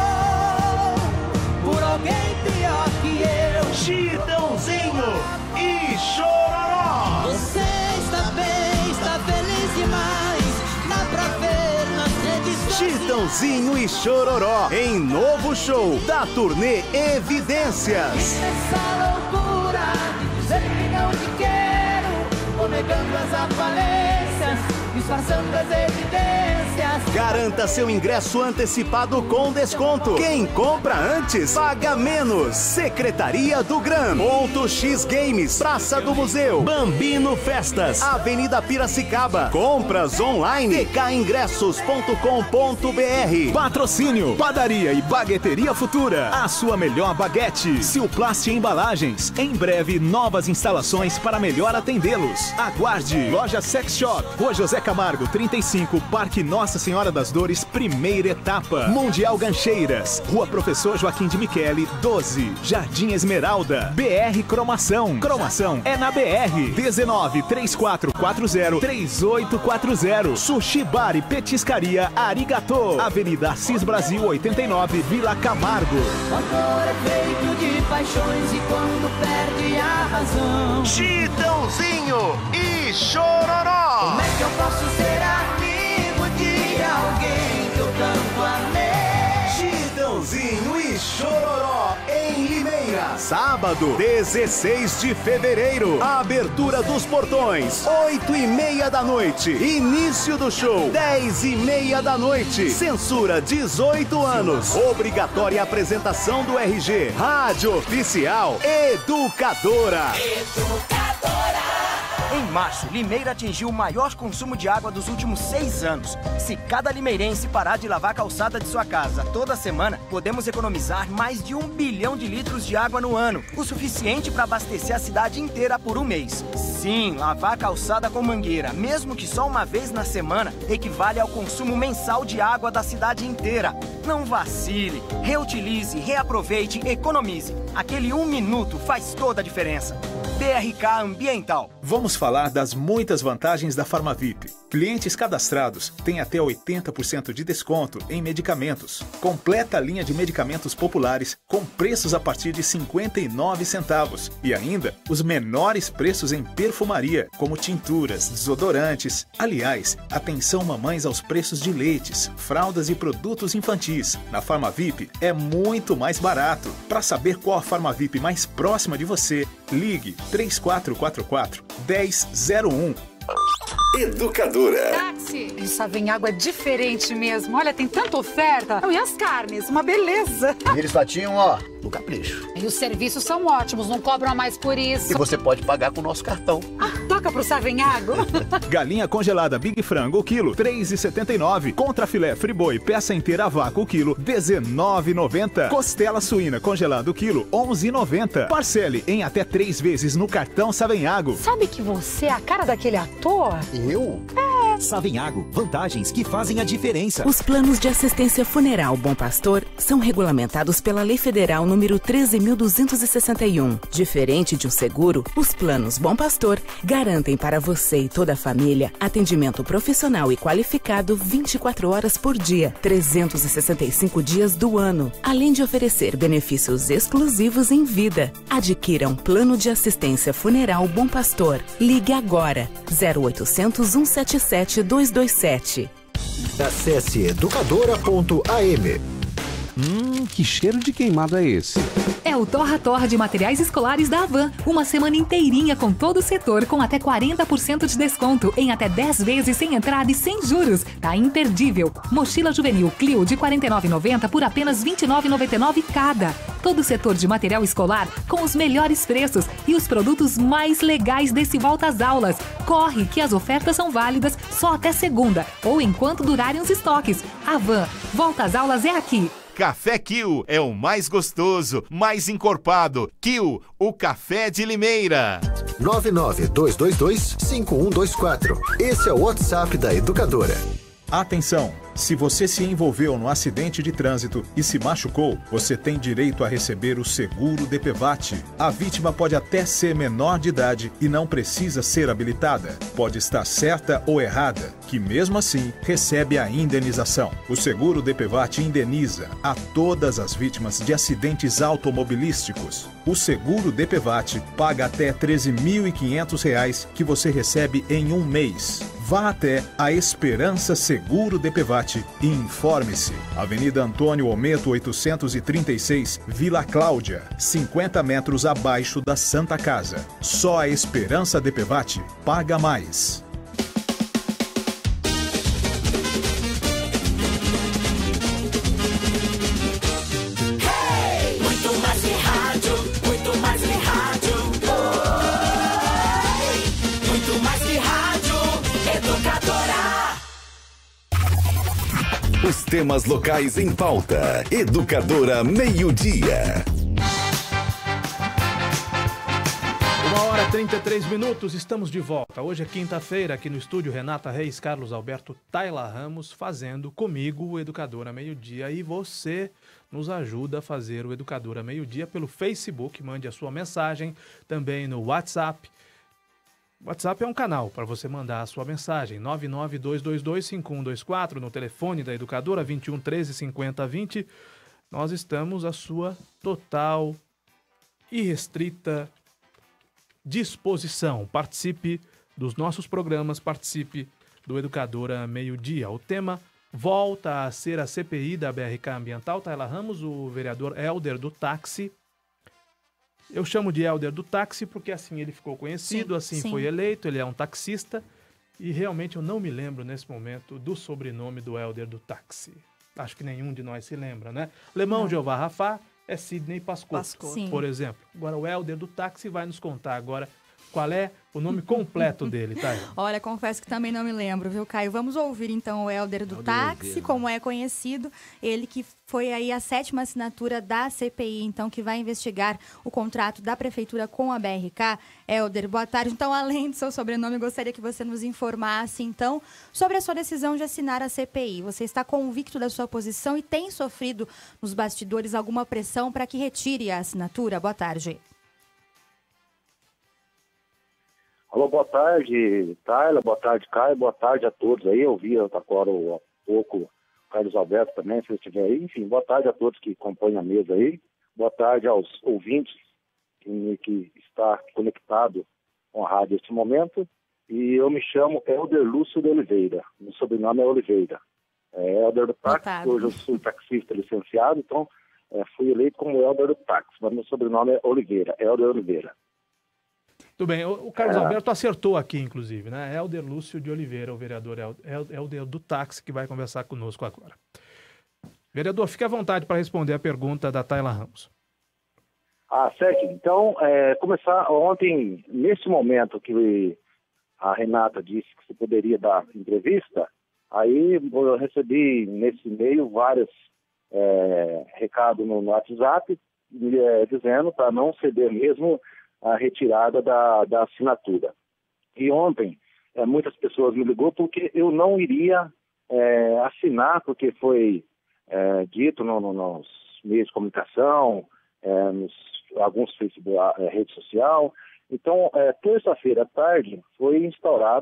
por alguém pior que eu. Chitãozinho e Chororó. Você está bem, está feliz demais, dá pra ver nas redes sociais. Chitãozinho e Chororó em novo show da turnê Evidências. Essa loucura de dizer que não te quero, vou negando as aparências, disfarçando as evidências. Garanta seu ingresso antecipado com desconto. Quem compra antes, paga menos. Secretaria do Gran. Ponto X Games. Praça do Museu. Bambino Festas. Avenida Piracicaba. Compras online. tkingressos.com.br. Patrocínio. Padaria e Bagueteria Futura. A sua melhor baguete. Silplast Embalagens. Em breve, novas instalações para melhor atendê-los. Aguarde. Loja Sex Shop. Rua José Camargo, 35, Parque Nossa Senhora das Dores, primeira etapa. Mundial Gancheiras. Rua Professor Joaquim de Michele, 12. Jardim Esmeralda. BR Cromação. Cromação é na BR. 19 3440 3840. Sushi Bar e Petiscaria Arigatô. Avenida Assis Brasil 89, Vila Camargo. O amor é feito de paixões e quando perde a razão, Chitãozinho e Chororó. como é que eu posso ser amigo de alguém que eu tanto amei? Chitãozinho e Chororó em Limeira. Educadora. Sábado, 16 de fevereiro. Abertura dos portões, 8h30 da noite. Início do show, 10h30 da noite. Censura 18 anos. Obrigatória apresentação do RG. Rádio Oficial Educadora. Em março, Limeira atingiu o maior consumo de água dos últimos 6 anos. Se cada limeirense parar de lavar a calçada de sua casa toda semana, podemos economizar mais de 1 bilhão de litros de água no ano, o suficiente para abastecer a cidade inteira por um mês. Sim, lavar a calçada com mangueira, mesmo que só uma vez na semana, equivale ao consumo mensal de água da cidade inteira. Não vacile, reutilize, reaproveite, economize. Aquele 1 minuto faz toda a diferença. BRK Ambiental. Vamos falar das muitas vantagens da Farmavip. Clientes cadastrados têm até 80% de desconto em medicamentos. Completa a linha de medicamentos populares com preços a partir de 59 centavos. E ainda os menores preços em perfumaria, como tinturas, desodorantes. Aliás, atenção mamães aos preços de leites, fraldas e produtos infantis. Na Farmavip é muito mais barato. Para saber qual a Farmavip mais próxima de você, ligue 3444-1001. Educadora. Táxi. Isso vem água é diferente mesmo. Olha, tem tanta oferta. E as carnes, uma beleza. E eles batiam, ó, no capricho. E os serviços são ótimos, não cobram a mais por isso. E você pode pagar com o nosso cartão. Toca pro Savenhago. Galinha congelada Big Frango, o quilo, R$3,79. Contra filé friboi, peça inteira a vácuo, o quilo, R$19,90. Costela suína congelada, o quilo, R$11,90. Parcele em até 3 vezes no cartão Savenhago. Sabe que você é a cara daquele ator? Eu? Savenhago, vantagens que fazem a diferença. Os planos de assistência funeral Bom Pastor são regulamentados pela Lei Federal número 13.261. Diferente de um seguro, os planos Bom Pastor garantem para você e toda a família atendimento profissional e qualificado 24 horas por dia, 365 dias do ano, além de oferecer benefícios exclusivos em vida. Adquira um plano de assistência funeral Bom Pastor. Ligue agora, 0800 177 227. Acesse educadora.am. Que cheiro de queimado é esse? É o Torra Torra de materiais escolares da Havan. Uma semana inteirinha com todo o setor, com até 40% de desconto, em até 10 vezes sem entrada e sem juros. Tá imperdível. Mochila juvenil Clio de R$ 49,90 por apenas R$ 29,99 cada. Todo o setor de material escolar com os melhores preços e os produtos mais legais desse volta às aulas. Corre, que as ofertas são válidas só até segunda, ou enquanto durarem os estoques. Havan, volta às aulas é aqui. Café Kill é o mais gostoso, mais encorpado. Kill, o café de Limeira. 992225124. Esse é o WhatsApp da Educadora. Atenção! Se você se envolveu no acidente de trânsito e se machucou, você tem direito a receber o seguro DPVAT. A vítima pode até ser menor de idade e não precisa ser habilitada. Pode estar certa ou errada, que mesmo assim recebe a indenização. O seguro DPVAT indeniza a todas as vítimas de acidentes automobilísticos. O seguro DPVAT paga até R$ 13.500 que você recebe em um mês. Vá até a Esperança Seguro DPVAT e informe-se. Avenida Antônio Ometo 836, Vila Cláudia, 50 metros abaixo da Santa Casa. Só a Esperança DPVAT paga mais. Os temas locais em pauta. Educadora Meio-Dia. 1h33, estamos de volta. Hoje é quinta-feira, aqui no estúdio Renata Reis, Carlos Alberto, Tayla Ramos, fazendo comigo o Educadora Meio-Dia. E você nos ajuda a fazer o Educadora Meio-Dia pelo Facebook, mande a sua mensagem, também no WhatsApp. O WhatsApp é um canal para você mandar a sua mensagem, 992225124, no telefone da Educadora, 21 13 50 20. Nós estamos à sua total e restrita disposição. Participe dos nossos programas, participe do Educadora Meio-Dia. O tema volta a ser a CPI da BRK Ambiental. Tayla Ramos, o vereador Helder do táxi, Eu chamo de Hélder do táxi porque assim ele ficou conhecido, assim foi eleito, ele é um taxista e realmente eu não me lembro nesse momento do sobrenome do Hélder do táxi. Acho que nenhum de nós se lembra, né? Lemão Jeová Rafá é Sidney Pascotto, por exemplo. Agora o Hélder do táxi vai nos contar agora qual é o nome completo dele, tá? Olha, confesso que também não me lembro, viu, Caio? Vamos ouvir então o Hélder do táxi, como é conhecido, ele que foi aí a 7ª assinatura da CPI, então, que vai investigar o contrato da Prefeitura com a BRK. Hélder, boa tarde. Então, além do seu sobrenome, gostaria que você nos informasse, então, sobre a sua decisão de assinar a CPI. Você está convicto da sua posição e tem sofrido nos bastidores alguma pressão para que retire a assinatura? Boa tarde. Alô, boa tarde, Tayla, boa tarde, Caio, boa tarde a todos aí. Eu vi agora há pouco o Carlos Alberto também, se ele estiver aí. Enfim, boa tarde a todos que acompanham a mesa aí. Boa tarde aos ouvintes que está conectado com a rádio neste momento. E eu me chamo Hélder Lúcio de Oliveira. Meu sobrenome é Oliveira. Hélder do táxi, hoje eu sou taxista licenciado, então fui eleito como Hélder do táxi, mas meu sobrenome é Oliveira, Hélder Oliveira. Tudo bem, o Carlos Alberto acertou aqui, inclusive, né? Hélder Lúcio de Oliveira, o vereador Hélder do táxi, que vai conversar conosco agora. Vereador, fique à vontade para responder a pergunta da Tayla Ramos. Certo. Então, começar ontem, nesse momento que a Renata disse que se poderia dar entrevista, aí eu recebi nesse e-mail vários recados no WhatsApp, dizendo para não ceder mesmo a retirada da assinatura. E ontem, muitas pessoas me ligou porque eu não iria assinar, porque foi dito nos meios de comunicação, alguns Facebook, rede social. Então, terça-feira à tarde foi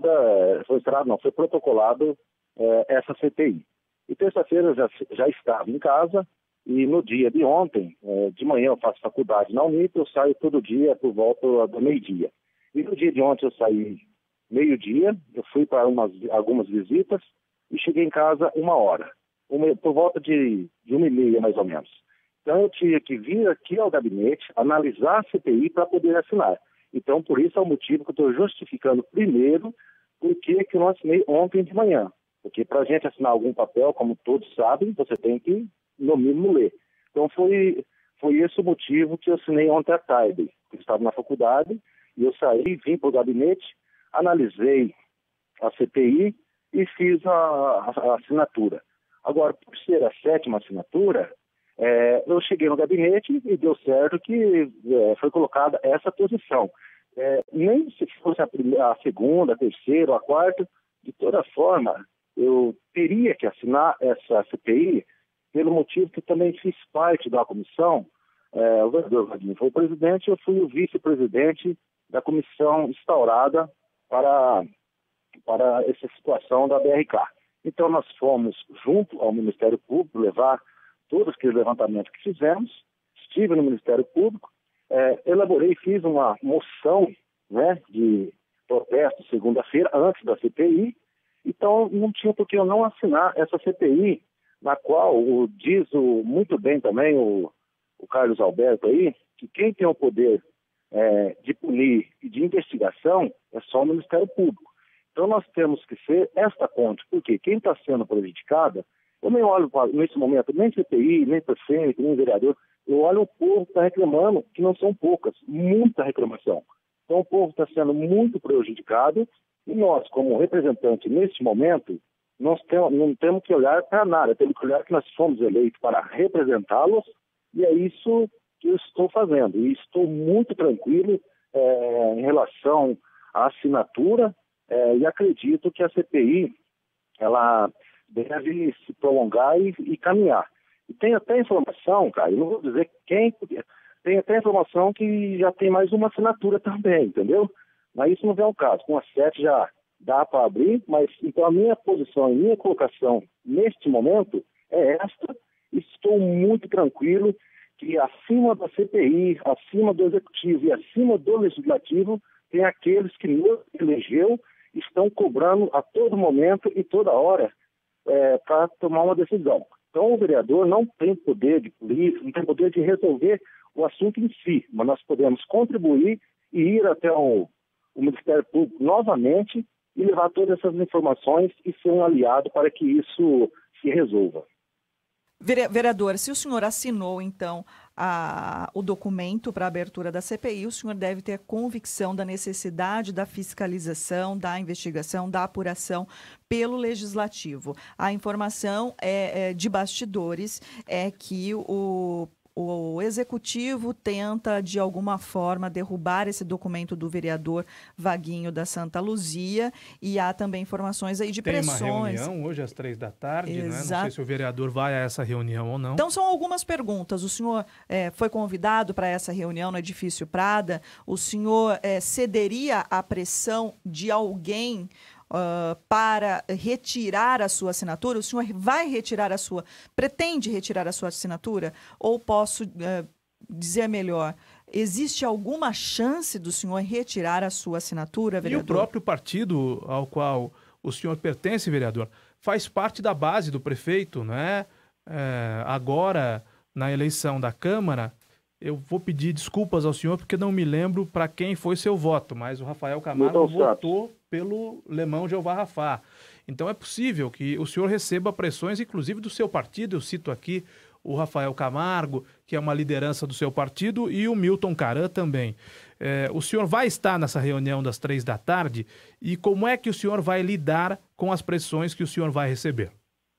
protocolado essa CPI. E terça-feira eu já estava em casa. E no dia de ontem, de manhã eu faço faculdade na Unip, eu saio todo dia por volta do meio-dia. E no dia de ontem eu saí meio-dia, eu fui para algumas visitas e cheguei em casa 1h, por volta de 1h30 mais ou menos. Então eu tinha que vir aqui ao gabinete, analisar a CPI para poder assinar. Então por isso é o motivo que eu estou justificando primeiro por que eu não assinei ontem de manhã. Porque para a gente assinar algum papel, como todos sabem, você tem que no mínimo ler. Então foi esse o motivo que eu assinei ontem à tarde. Eu estava na faculdade e eu saí, vim para o gabinete, analisei a CPI e fiz a assinatura. Agora, por ser a 7ª assinatura, eu cheguei no gabinete e deu certo que foi colocada essa posição. Nem se fosse a segunda, a terceira ou a quarta, de toda forma, eu teria que assinar essa CPI pelo motivo que também fiz parte da comissão. O vereador Vladimir foi o presidente, eu fui o vice-presidente da comissão instaurada para essa situação da BRK. Então nós fomos junto ao Ministério Público levar todos aqueles levantamentos que fizemos, estive no Ministério Público, elaborei e fiz uma moção, né, de protesto segunda-feira, antes da CPI. Então não tinha por que eu não assinar essa CPI, na qual diz muito bem também o Carlos Alberto aí, que quem tem o poder de punir e de investigação é só o Ministério Público. Então nós temos que ser esta ponte, porque quem está sendo prejudicada, eu nem olho nesse momento, nem CPI, nem prefeito, nem vereador, eu olho o povo que está reclamando, que não são poucas, muita reclamação. Então o povo está sendo muito prejudicado e nós, como representante neste momento, nós não temos que olhar para nada, temos que olhar que nós fomos eleitos para representá-los e é isso que eu estou fazendo. E estou muito tranquilo em relação à assinatura e acredito que a CPI ela deve se prolongar e caminhar. E tem até informação, cara, eu não vou dizer quem, tem até informação que já tem mais uma assinatura também, entendeu? Mas isso não é o caso. Com a 7 já dá para abrir, mas então a minha posição, a minha colocação neste momento é esta. Estou muito tranquilo que acima da CPI, acima do Executivo e acima do Legislativo, tem aqueles que nos elegeu estão cobrando a todo momento e toda hora para tomar uma decisão. Então o vereador não tem poder de polícia, não tem poder de resolver o assunto em si, mas nós podemos contribuir e ir até o Ministério Público novamente e levar todas essas informações e ser um aliado para que isso se resolva. Vereador, se o senhor assinou, então, o documento para a abertura da CPI, o senhor deve ter convicção da necessidade da fiscalização, da investigação, da apuração pelo Legislativo. A informação de bastidores é que o Executivo tenta, de alguma forma, derrubar esse documento do vereador Vaguinho da Santa Luzia, e há também informações aí de pressões. Tem uma reunião hoje às 15h, né? Não sei se o vereador vai a essa reunião ou não. Então, são algumas perguntas. O senhor foi convidado para essa reunião no Edifício Prada? O senhor cederia à pressão de alguém para retirar a sua assinatura? O senhor pretende retirar a sua assinatura? Ou posso dizer melhor, existe alguma chance do senhor retirar a sua assinatura, vereador? E o próprio partido ao qual o senhor pertence, vereador, faz parte da base do prefeito, né? Agora, na eleição da Câmara, eu vou pedir desculpas ao senhor porque não me lembro para quem foi seu voto, mas o Rafael Camargo votou pelo Lemão Jeová Rafá. Então é possível que o senhor receba pressões, inclusive do seu partido. Eu cito aqui o Rafael Camargo, que é uma liderança do seu partido, e o Milton Caran também. O senhor vai estar nessa reunião das 15h, e como é que o senhor vai lidar com as pressões que o senhor vai receber?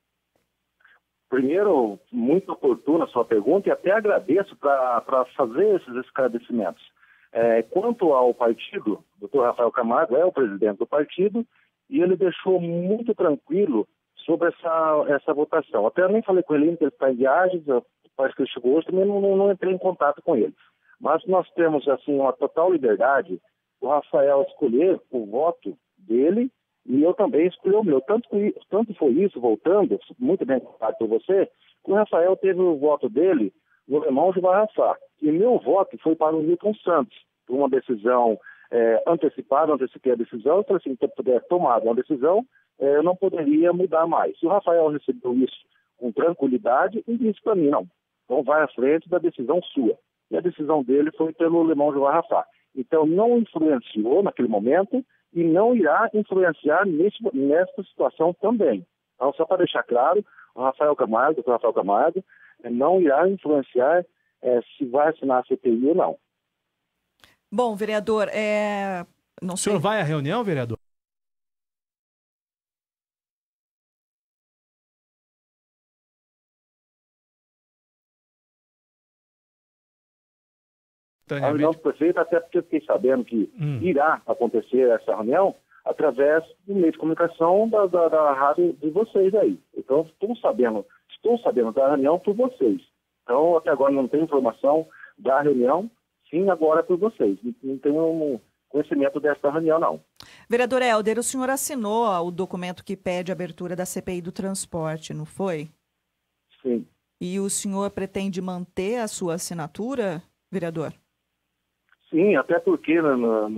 Primeiro, muito oportuna a sua pergunta e até agradeço para fazer esses esclarecimentos. Quanto ao partido, o doutor Rafael Camargo é o presidente do partido e ele deixou muito tranquilo sobre essa votação. Até eu nem falei com ele, que ele está em viagens, parece que ele chegou hoje, também não entrei em contato com ele. Mas nós temos assim, uma total liberdade do Rafael escolher o voto dele e eu também escolhi o meu. Tanto foi isso, voltando, muito bem contado por você, que o Rafael teve o voto dele no Lemão Jeová Rafá. E meu voto foi para o Milton Santos, por uma decisão antecipada, antecipei a decisão. Eu falei assim, se eu puder tomar uma decisão, eu não poderia mudar mais. Se o Rafael recebeu isso com tranquilidade, ele disse para mim, não, então vai à frente da decisão sua. E a decisão dele foi pelo Lemão Jeová Rafá. Então não influenciou naquele momento, e não irá influenciar nessa situação também. Então, só para deixar claro, o Rafael Camargo não irá influenciar se vai assinar a CPI ou não. Bom, vereador, o senhor vai à reunião, vereador? A reunião do prefeito, até porque eu fiquei sabendo que irá acontecer essa reunião através do meio de comunicação da rádio de vocês aí. Então, estou sabendo da reunião por vocês. Então, até agora não tenho informação da reunião, sim, agora por vocês. Não tenho conhecimento dessa reunião, não. Vereador Helder, o senhor assinou o documento que pede a abertura da CPI do transporte, não foi? Sim. E o senhor pretende manter a sua assinatura, vereador? Sim, até porque numa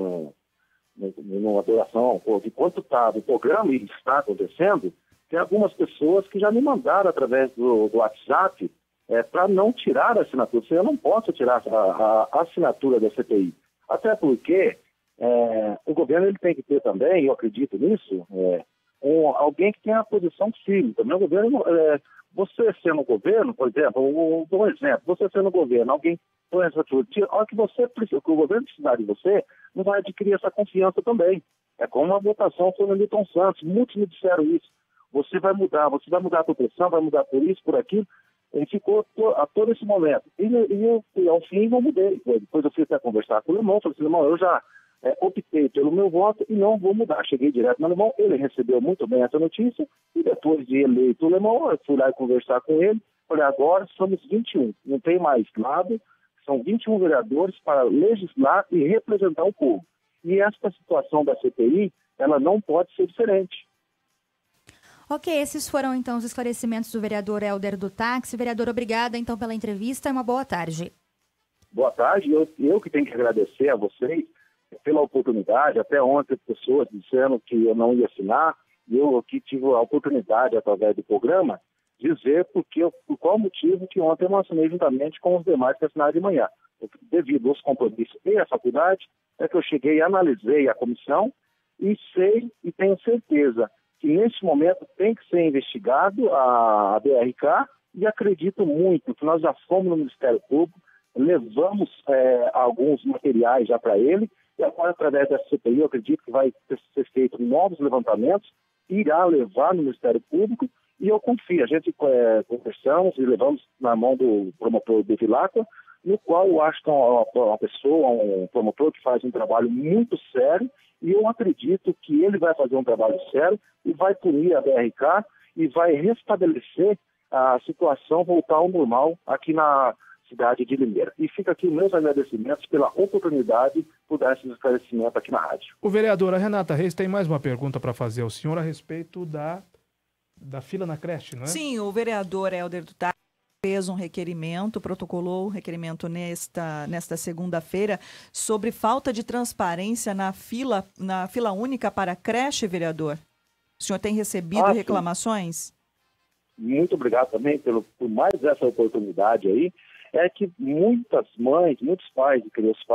duração, enquanto está do programa e está acontecendo, tem algumas pessoas que já me mandaram através do WhatsApp para não tirar a assinatura. Eu não posso tirar a assinatura da CPI. Até porque o governo ele tem que ter também, eu acredito nisso, alguém que tenha a posição firme. Também o governo, você sendo governo, por exemplo, dou um exemplo, você sendo governo, alguém põe essa atitude, a hora que o governo precisar de você, não vai adquirir essa confiança também. É como a votação foi no Milton Santos, muitos me disseram isso. Você vai mudar a proteção, vai mudar por isso, por aquilo. Ele ficou a todo esse momento. E ao fim eu mudei. Depois eu fui até conversar com o Lemão, falei assim, Lemão, eu já optei pelo meu voto e não vou mudar. Cheguei direto no Lemão, ele recebeu muito bem essa notícia e depois de eleito o Lemão, eu fui lá conversar com ele. Falei, agora somos 21, não tem mais lado, são 21 vereadores para legislar e representar o povo. E essa situação da CPI, ela não pode ser diferente. Ok, esses foram então os esclarecimentos do vereador Helder do Táxi. Vereador, obrigada então pela entrevista e uma boa tarde. Boa tarde, eu que tenho que agradecer a vocês pela oportunidade. Até ontem pessoas disseram que eu não ia assinar, e eu aqui tive a oportunidade, através do programa, dizer por qual motivo que ontem eu não assinei juntamente com os demais que assinaram de manhã. Devido aos compromissos e à faculdade, é que eu cheguei e analisei a comissão e sei e tenho certeza que nesse momento tem que ser investigado a BRK e acredito muito que nós já fomos no Ministério Público, levamos alguns materiais já para ele e agora através dessa CPI eu acredito que vai ser feito novos levantamentos, irá levar no Ministério Público e eu confio. A gente conversamos e levamos na mão do promotor Bevilacqua, no qual eu acho que é uma pessoa, um promotor que faz um trabalho muito sério e eu acredito que ele vai fazer um trabalho sério e vai punir a BRK e vai restabelecer a situação, voltar ao normal aqui na cidade de Limeira. E fica aqui meus agradecimentos pela oportunidade por dar esse esclarecimento aqui na rádio. O vereador, a Renata Reis tem mais uma pergunta para fazer ao senhor a respeito da fila na creche, não é? Sim, o vereador Hélder do Táxi fez um requerimento, protocolou um requerimento nesta segunda-feira sobre falta de transparência na fila única para a creche, vereador. O senhor tem recebido reclamações? Sim. Muito obrigado também por mais essa oportunidade aí. É que muitas mães, muitos pais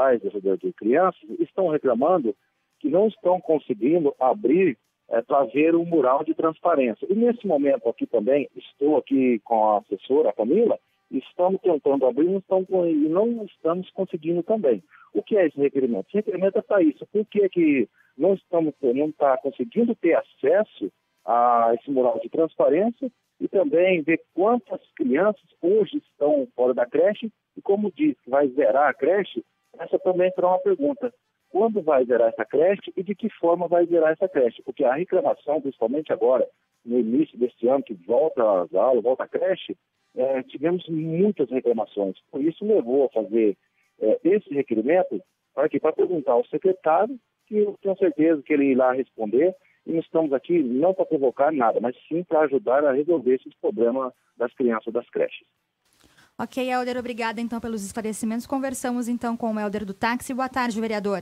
de crianças estão reclamando que não estão conseguindo abrir para ver o mural de transparência. E nesse momento aqui também, estou aqui com a assessora, a Camila, e estamos tentando abrir e não estamos conseguindo também. O que é esse requerimento? Esse requerimento é para isso. Por que não está conseguindo ter acesso a esse mural de transparência e também ver quantas crianças hoje estão fora da creche e, como diz, vai zerar a creche, essa também será uma pergunta. Quando vai zerar essa creche e de que forma vai zerar essa creche? Porque a reclamação, principalmente agora, no início deste ano, que volta às aulas, volta à creche, tivemos muitas reclamações. Por isso levou a fazer esse requerimento para perguntar ao secretário, que eu tenho certeza que ele irá responder. E nós estamos aqui não para provocar nada, mas sim para ajudar a resolver esses problemas das crianças das creches. Ok, Hélder, obrigada então pelos esclarecimentos. Conversamos então com o Hélder do Táxi. Boa tarde, vereador.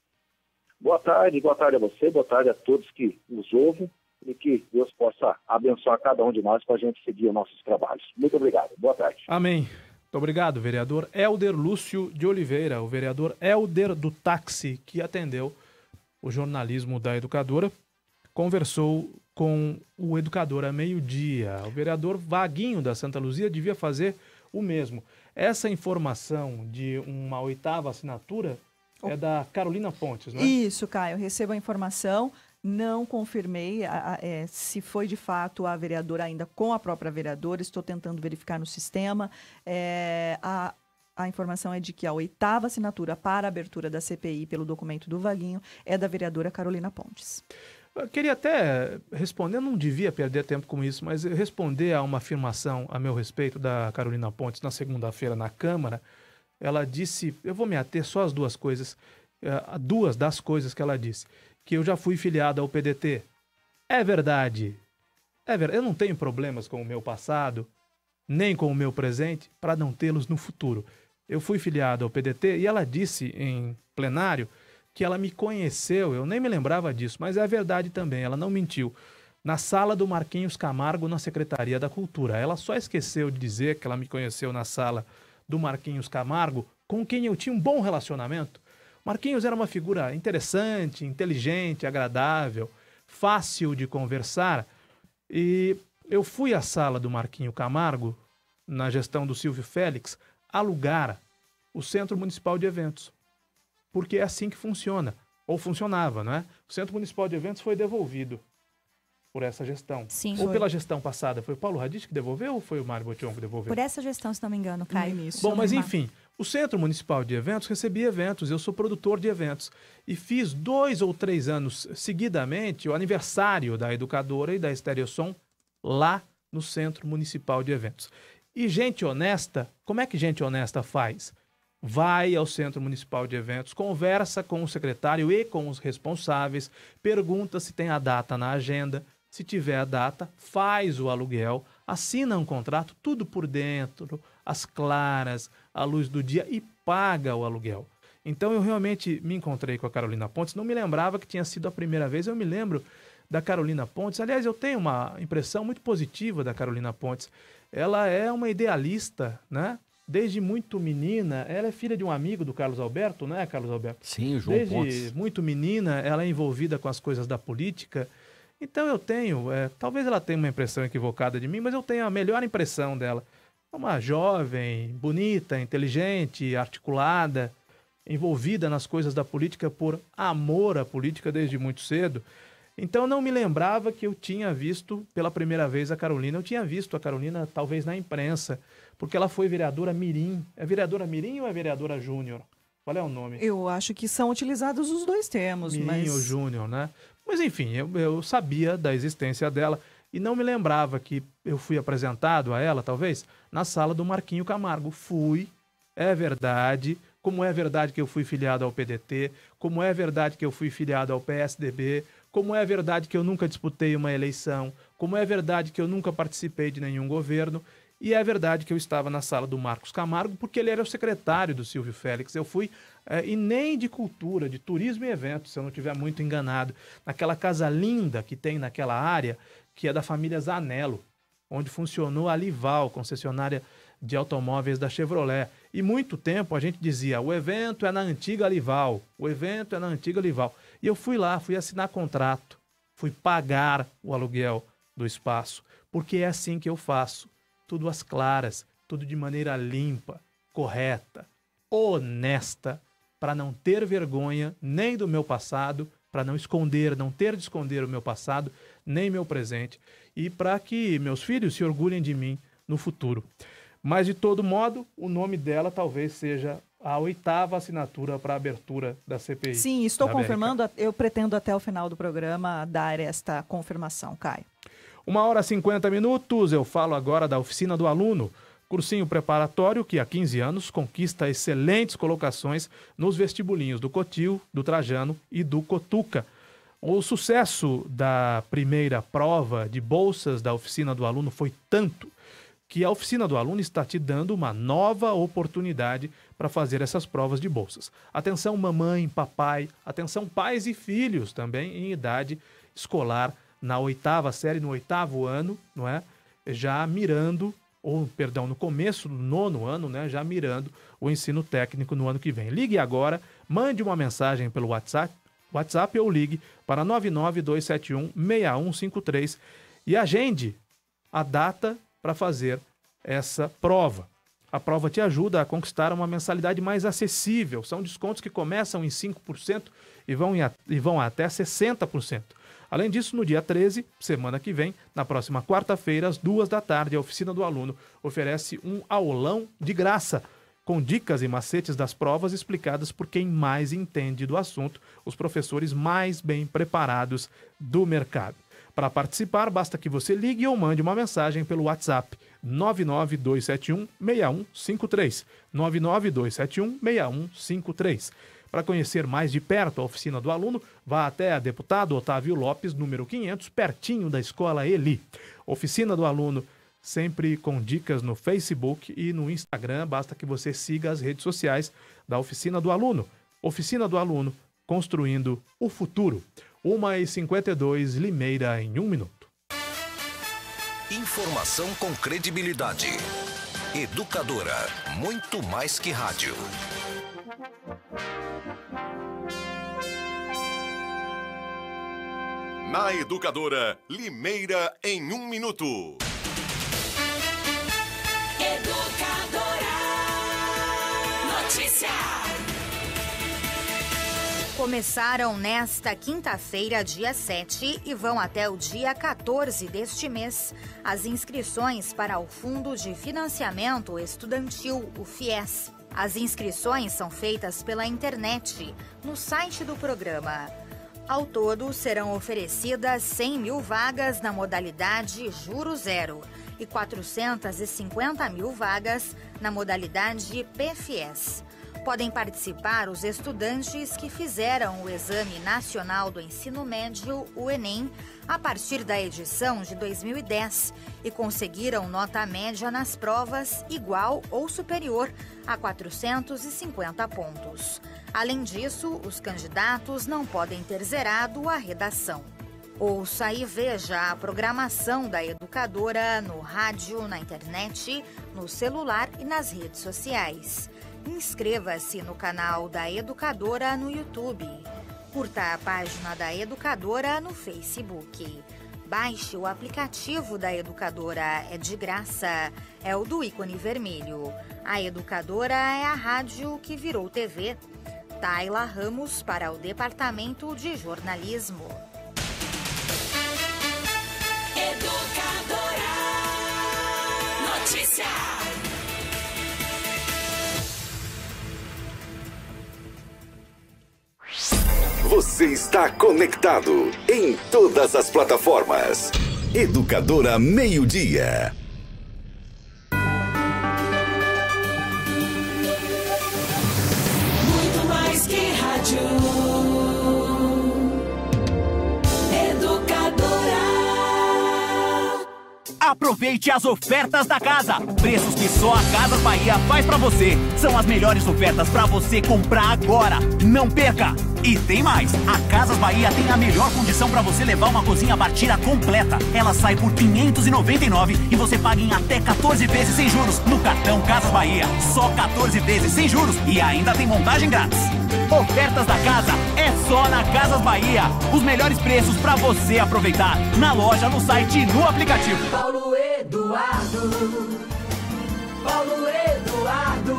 Boa tarde a você, boa tarde a todos que nos ouvem e que Deus possa abençoar cada um de nós para a gente seguir os nossos trabalhos. Muito obrigado, boa tarde. Amém. Muito obrigado, vereador Hélder Lúcio de Oliveira, o vereador Hélder do Táxi, que atendeu o jornalismo da Educadora. Conversou com o Educador a meio-dia. O vereador Vaguinho da Santa Luzia devia fazer o mesmo. Essa informação de uma 8ª assinatura é da Carolina Pontes, não é? Isso, Caio. Eu recebo a informação, não confirmei se foi de fato a vereadora ainda com a própria vereadora. Estou tentando verificar no sistema. A informação é de que a 8ª assinatura para a abertura da CPI pelo documento do Vaguinho é da vereadora Carolina Pontes. Eu queria até responder, não devia perder tempo com isso, mas responder a uma afirmação a meu respeito da Carolina Pontes na segunda-feira na Câmara. Ela disse, eu vou me ater só às duas coisas, duas das coisas que ela disse, que eu já fui filiado ao PDT. É verdade. Eu não tenho problemas com o meu passado, nem com o meu presente, para não tê-los no futuro. Eu fui filiado ao PDT e ela disse em plenário que ela me conheceu, eu nem me lembrava disso, mas é verdade também, ela não mentiu, na sala do Marquinhos Camargo, na Secretaria da Cultura. Ela só esqueceu de dizer que ela me conheceu na sala do Marquinhos Camargo, com quem eu tinha um bom relacionamento. Marquinhos era uma figura interessante, inteligente, agradável, fácil de conversar, e eu fui à sala do Marquinho Camargo, na gestão do Silvio Félix, alugar o Centro Municipal de Eventos. Porque é assim que funciona, ou funcionava, não é? O Centro Municipal de Eventos foi devolvido por essa gestão. Sim, ou foi. Pela gestão passada. Foi o Paulo Radich que devolveu ou foi o Mário Botion que devolveu? Por essa gestão, se não me engano, Caio. Bom, mas enfim, o Centro Municipal de Eventos recebia eventos, eu sou produtor de eventos. E fiz 2 ou 3 anos seguidamente o aniversário da Educadora e da Estereosom lá no Centro Municipal de Eventos. E gente honesta, como é que gente honesta faz? Vai ao Centro Municipal de Eventos, conversa com o secretário e com os responsáveis, pergunta se tem a data na agenda, se tiver a data, faz o aluguel, assina um contrato, tudo por dentro, às claras, à luz do dia e paga o aluguel. Então eu realmente me encontrei com a Carolina Pontes, não me lembrava que tinha sido a primeira vez, eu me lembro da Carolina Pontes. Aliás, eu tenho uma impressão muito positiva da Carolina Pontes. Ela é uma idealista, né? Desde muito menina, ela é filha de um amigo do Carlos Alberto, né, Carlos Alberto? Sim, o João Pontes. Desde muito menina, ela é envolvida com as coisas da política. Então eu tenho, talvez ela tenha uma impressão equivocada de mim, mas eu tenho a melhor impressão dela. Uma jovem, bonita, inteligente, articulada, envolvida nas coisas da política por amor à política desde muito cedo. Então não me lembrava que eu tinha visto pela primeira vez a Carolina. Eu tinha visto a Carolina talvez na imprensa, porque ela foi vereadora mirim. É vereadora mirim ou é vereadora júnior? Qual é o nome? Eu acho que são utilizados os dois termos. Mirim ou júnior, né? Mas enfim, eu sabia da existência dela e não me lembrava que eu fui apresentado a ela, talvez, na sala do Marquinho Camargo. Fui, é verdade, como é verdade que eu fui filiado ao PDT, como é verdade que eu fui filiado ao PSDB, como é verdade que eu nunca disputei uma eleição, como é verdade que eu nunca participei de nenhum governo, e é verdade que eu estava na sala do Marcos Camargo, porque ele era o secretário do Silvio Félix. Eu fui, e nem de cultura, de turismo e eventos, se eu não estiver muito enganado, naquela casa linda que tem naquela área, que é da família Zanello, onde funcionou a Lival, concessionária de automóveis da Chevrolet. E muito tempo a gente dizia, o evento é na antiga Lival, o evento é na antiga Lival. E eu fui lá, fui assinar contrato, fui pagar o aluguel do espaço, porque é assim que eu faço. Tudo às claras, tudo de maneira limpa, correta, honesta, para não ter vergonha nem do meu passado, para não esconder, não ter de esconder o meu passado, nem meu presente, e para que meus filhos se orgulhem de mim no futuro. Mas, de todo modo, o nome dela talvez seja a 8ª assinatura para a abertura da CPI. Sim, estou confirmando, eu pretendo até o final do programa dar esta confirmação, Caio. 1h50, eu falo agora da Oficina do Aluno, cursinho preparatório que há 15 anos conquista excelentes colocações nos vestibulinhos do Cotil, do Trajano e do Cotuca. O sucesso da primeira prova de bolsas da Oficina do Aluno foi tanto que a Oficina do Aluno está te dando uma nova oportunidade para fazer essas provas de bolsas. Atenção mamãe, papai, atenção pais e filhos também em idade escolar, na 8ª série, no 8º ano, não é? Já mirando, no começo do 9º ano, né? Já mirando o ensino técnico no ano que vem. Ligue agora, mande uma mensagem pelo WhatsApp ou ligue para 99271-6153 e agende a data para fazer essa prova. A prova te ajuda a conquistar uma mensalidade mais acessível. São descontos que começam em 5% e vão até 60%. Além disso, no dia 13, semana que vem, na próxima quarta-feira, às 14h, a Oficina do Aluno oferece um aulão de graça, com dicas e macetes das provas explicadas por quem mais entende do assunto, os professores mais bem preparados do mercado. Para participar, basta que você ligue ou mande uma mensagem pelo WhatsApp 99271-6153. 99271-6153. Para conhecer mais de perto a Oficina do Aluno, vá até a Deputado Otávio Lopes, número 500, pertinho da Escola Eli. Oficina do Aluno, sempre com dicas no Facebook e no Instagram. Basta que você siga as redes sociais da Oficina do Aluno. Oficina do Aluno, construindo o futuro. 1h52, Limeira em 1 minuto. Informação com credibilidade. Educadora, muito mais que rádio. Na Educadora, Limeira em 1 minuto. Educadora Notícia. Começaram nesta quinta-feira, dia 7, e vão até o dia 14 deste mês as inscrições para o Fundo de Financiamento Estudantil, o FIES. As inscrições são feitas pela internet, no site do programa. Ao todo, serão oferecidas 100 mil vagas na modalidade Juro Zero e 450 mil vagas na modalidade PFIES. Podem participar os estudantes que fizeram o Exame Nacional do Ensino Médio, o Enem, a partir da edição de 2010 e conseguiram nota média nas provas igual ou superior a 450 pontos. Além disso, os candidatos não podem ter zerado a redação. Ouça e veja a programação da Educadora no rádio, na internet, no celular e nas redes sociais. Inscreva-se no canal da Educadora no YouTube. Curta a página da Educadora no Facebook. Baixe o aplicativo da Educadora, é de graça, é o do ícone vermelho. A Educadora é a rádio que virou TV. Tayla Ramos para o Departamento de Jornalismo. Educadora Notícia. Você está conectado em todas as plataformas. Educadora Meio-Dia. Muito mais que rádio. Educadora. Aproveite as ofertas da casa. Preços que só a Casas Bahia faz pra você. São as melhores ofertas pra você comprar agora. Não perca! E tem mais, a Casas Bahia tem a melhor condição para você levar uma cozinha Bartira completa. Ela sai por R$ 599 e você paga em até 14 vezes sem juros no cartão Casas Bahia. Só 14 vezes sem juros e ainda tem montagem grátis. Ofertas da casa é só na Casas Bahia. Os melhores preços para você aproveitar na loja, no site e no aplicativo. Paulo Eduardo. Paulo Eduardo.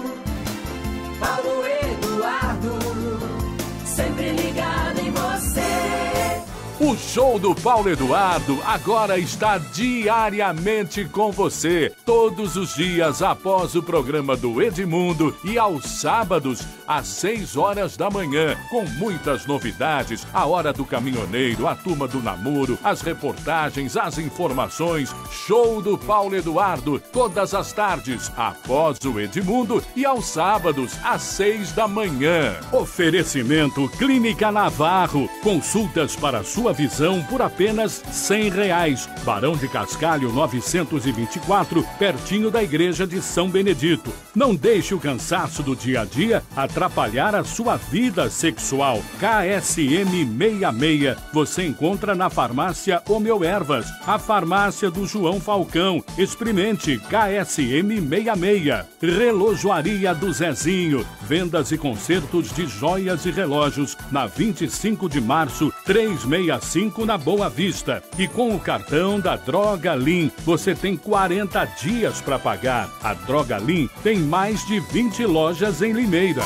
Paulo Eduardo. Sempre ligado em você. O show do Paulo Eduardo agora está diariamente com você. Todos os dias após o programa do Edmundo e aos sábados às 6 horas da manhã. Com muitas novidades, a Hora do Caminhoneiro, a Turma do Namoro, as reportagens, as informações. Show do Paulo Eduardo, todas as tardes após o Edmundo e aos sábados às 6 da manhã. Oferecimento Clínica Navarro. Consultas para sua visão por apenas R$100. Barão de Cascalho 924, pertinho da Igreja de São Benedito. Não deixe o cansaço do dia a dia atrapalhar a sua vida sexual. KSM 66 você encontra na farmácia Homeoervas, a farmácia do João Falcão. Experimente KSM 66. Relojoaria do Zezinho, vendas e consertos de joias e relógios na 25 de março 365 na Boa Vista. E com o cartão da Droga Lean você tem 40 dias para pagar. A Droga Lean tem mais de 20 lojas em Limeira.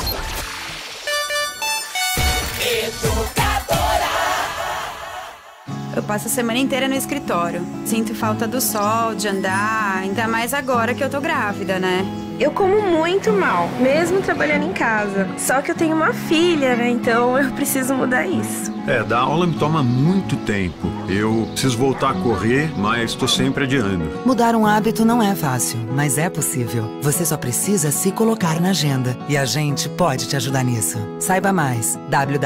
Eu passo a semana inteira no escritório. Sinto falta do sol, de andar, ainda mais agora que eu tô grávida, né? Eu como muito mal, mesmo trabalhando em casa. Só que eu tenho uma filha, né? Então eu preciso mudar isso. Dar aula me toma muito tempo. Eu preciso voltar a correr, mas estou sempre adiando. Mudar um hábito não é fácil, mas é possível. Você só precisa se colocar na agenda. E a gente pode te ajudar nisso. Saiba mais.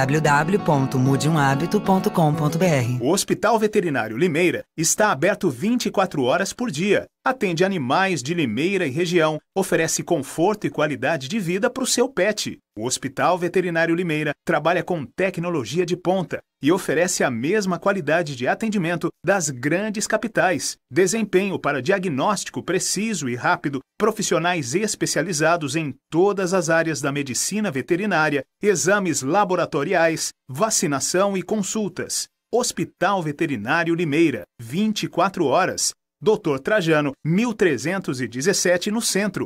www.mudeumhabito.com.br. O Hospital Veterinário Limeira está aberto 24 horas por dia. Atende animais de Limeira e região. Oferece conforto e qualidade de vida para o seu pet. O Hospital Veterinário Limeira trabalha com tecnologia de ponta e oferece a mesma qualidade de atendimento das grandes capitais. Desempenho para diagnóstico preciso e rápido, profissionais especializados em todas as áreas da medicina veterinária, exames laboratoriais, vacinação e consultas. Hospital Veterinário Limeira, 24 horas. Dr. Trajano, 1317 no centro,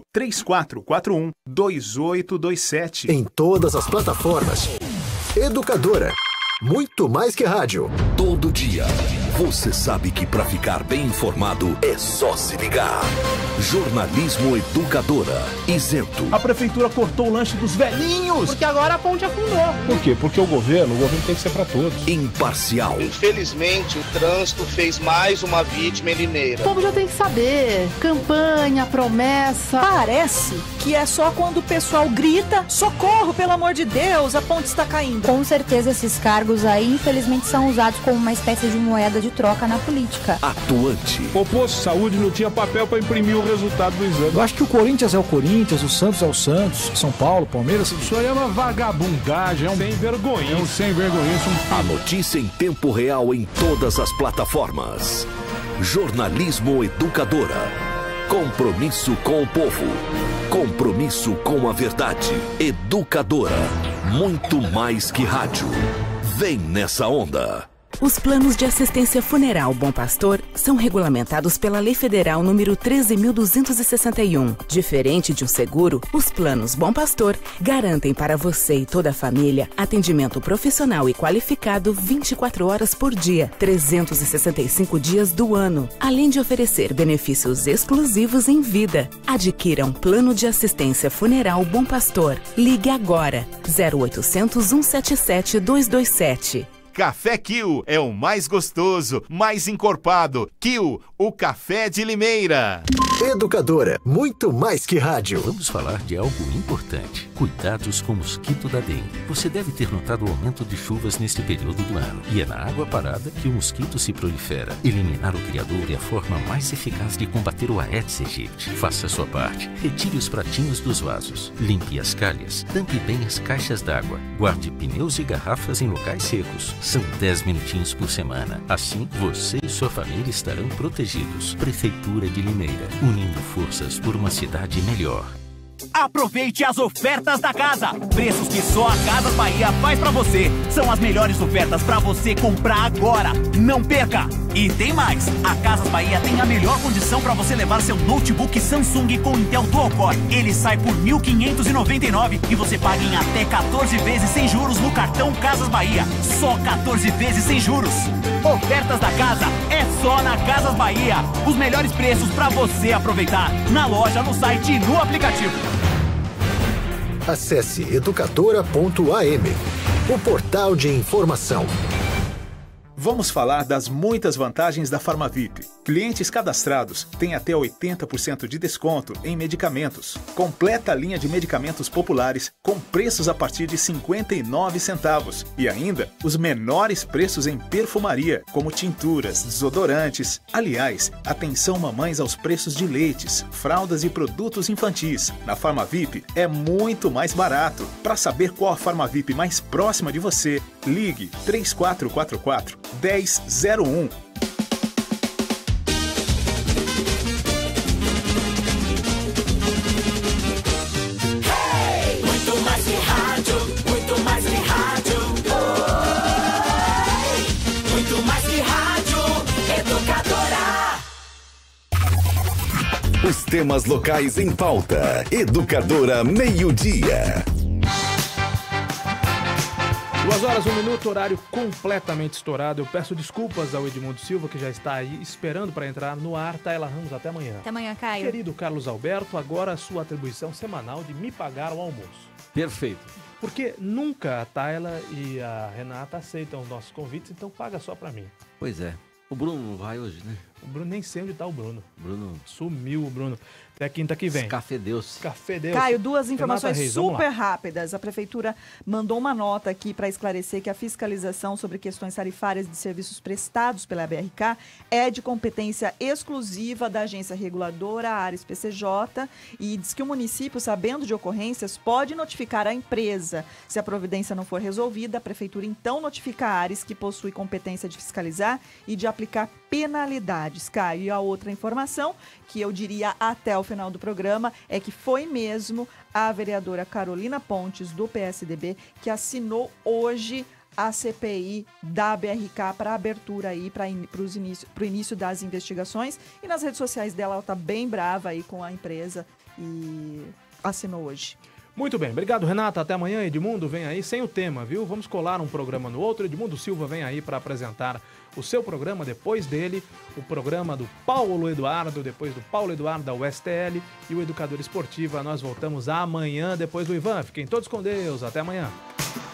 3441-2827. Em todas as plataformas. Educadora. Muito mais que rádio. Todo dia, você sabe que para ficar bem informado é só se ligar. Jornalismo Educadora, isento. A prefeitura cortou o lanche dos velhinhos. Porque agora a ponte afundou. Por quê? Porque o governo tem que ser para todos. Imparcial. Infelizmente, o trânsito fez mais uma vítima em Limeira. O povo já tem que saber. Campanha, promessa. Parece que que é só quando o pessoal grita, socorro, pelo amor de Deus, a ponte está caindo. Com certeza esses cargos aí, infelizmente, são usados como uma espécie de moeda de troca na política. Atuante. O posto de saúde não tinha papel para imprimir o resultado do exame. Eu acho que o Corinthians é o Corinthians, o Santos é o Santos, São Paulo, Palmeiras... Isso aí é uma vagabundagem, é um sem vergonha. É um sem vergonha. A notícia em tempo real em todas as plataformas. Jornalismo Educadora. Compromisso com o povo. Compromisso com a verdade. Educadora. Muito mais que rádio. Vem nessa onda. Os planos de assistência funeral Bom Pastor são regulamentados pela Lei Federal número 13.261. Diferente de um seguro, os planos Bom Pastor garantem para você e toda a família atendimento profissional e qualificado 24 horas por dia, 365 dias do ano, além de oferecer benefícios exclusivos em vida. Adquira um plano de assistência funeral Bom Pastor. Ligue agora, 0800 177 227. Café Kill é o mais gostoso, mais encorpado. Kill, o café de Limeira. Educadora, muito mais que rádio. Vamos falar de algo importante. Cuidados com o mosquito da dengue. Você deve ter notado o aumento de chuvas neste período do ano. E é na água parada que o mosquito se prolifera. Eliminar o criador é a forma mais eficaz de combater o Aedes aegypti. Faça a sua parte. Retire os pratinhos dos vasos. Limpe as calhas. Tampe bem as caixas d'água. Guarde pneus e garrafas em locais secos. São 10 minutinhos por semana. Assim, você e sua família estarão protegidos. Prefeitura de Limeira. Unindo forças por uma cidade melhor. Aproveite as ofertas da casa. Preços que só a Casas Bahia faz pra você. São as melhores ofertas pra você comprar agora. Não perca! E tem mais. A Casas Bahia tem a melhor condição pra você levar seu notebook Samsung com Intel Dual Core. Ele sai por R$ 1.599 e você paga em até 14 vezes sem juros no cartão Casas Bahia. Só 14 vezes sem juros. Ofertas da casa é só na Casas Bahia. Os melhores preços pra você aproveitar. Na loja, no site e no aplicativo. Acesse educadora.am, o portal de informação. Vamos falar das muitas vantagens da Farmavip. Clientes cadastrados têm até 80% de desconto em medicamentos. Completa a linha de medicamentos populares com preços a partir de 59 centavos. E ainda os menores preços em perfumaria, como tinturas, desodorantes. Aliás, atenção mamães aos preços de leites, fraldas e produtos infantis. Na Farmavip é muito mais barato. Para saber qual a Farmavip mais próxima de você, ligue 3444 1001. Muito mais que rádio, muito mais que rádio. Muito mais que rádio, Educadora. Os temas locais em pauta. Educadora meio-dia. 2h01, horário completamente estourado. Eu peço desculpas ao Edmundo Silva, que já está aí esperando para entrar no ar. Tayla Ramos, até amanhã. Até amanhã, Caio. Querido Carlos Alberto, agora a sua atribuição semanal de me pagar o almoço. Perfeito. Porque nunca a Tayla e a Renata aceitam os nossos convites, então paga só para mim. Pois é. O Bruno não vai hoje, né? O Bruno, nem sei onde está o Bruno. Bruno sumiu, o Bruno. Até quinta que vem. Café Deus. Café Deus. Caio, duas informações Reis, super rápidas. A Prefeitura mandou uma nota aqui para esclarecer que a fiscalização sobre questões tarifárias de serviços prestados pela BRK é de competência exclusiva da agência reguladora, a Ares PCJ, e diz que o município, sabendo de ocorrências, pode notificar a empresa. Se a providência não for resolvida, a Prefeitura então notifica a Ares, que possui competência de fiscalizar e de aplicar penalidades. Caio, e a outra informação, que eu diria até o final do programa, é que foi mesmo a vereadora Carolina Pontes, do PSDB, que assinou hoje a CPI da BRK para abertura aí, para o início das investigações. E nas redes sociais dela, ela está bem brava aí com a empresa e assinou hoje. Muito bem, obrigado, Renata. Até amanhã. Edmundo vem aí sem o tema, viu? Vamos colar um programa no outro. Edmundo Silva vem aí para apresentar o seu programa, depois dele, o programa do Paulo Eduardo, depois do Paulo Eduardo da USTL e o Educador Esportiva. Nós voltamos amanhã, depois do Ivan. Fiquem todos com Deus. Até amanhã.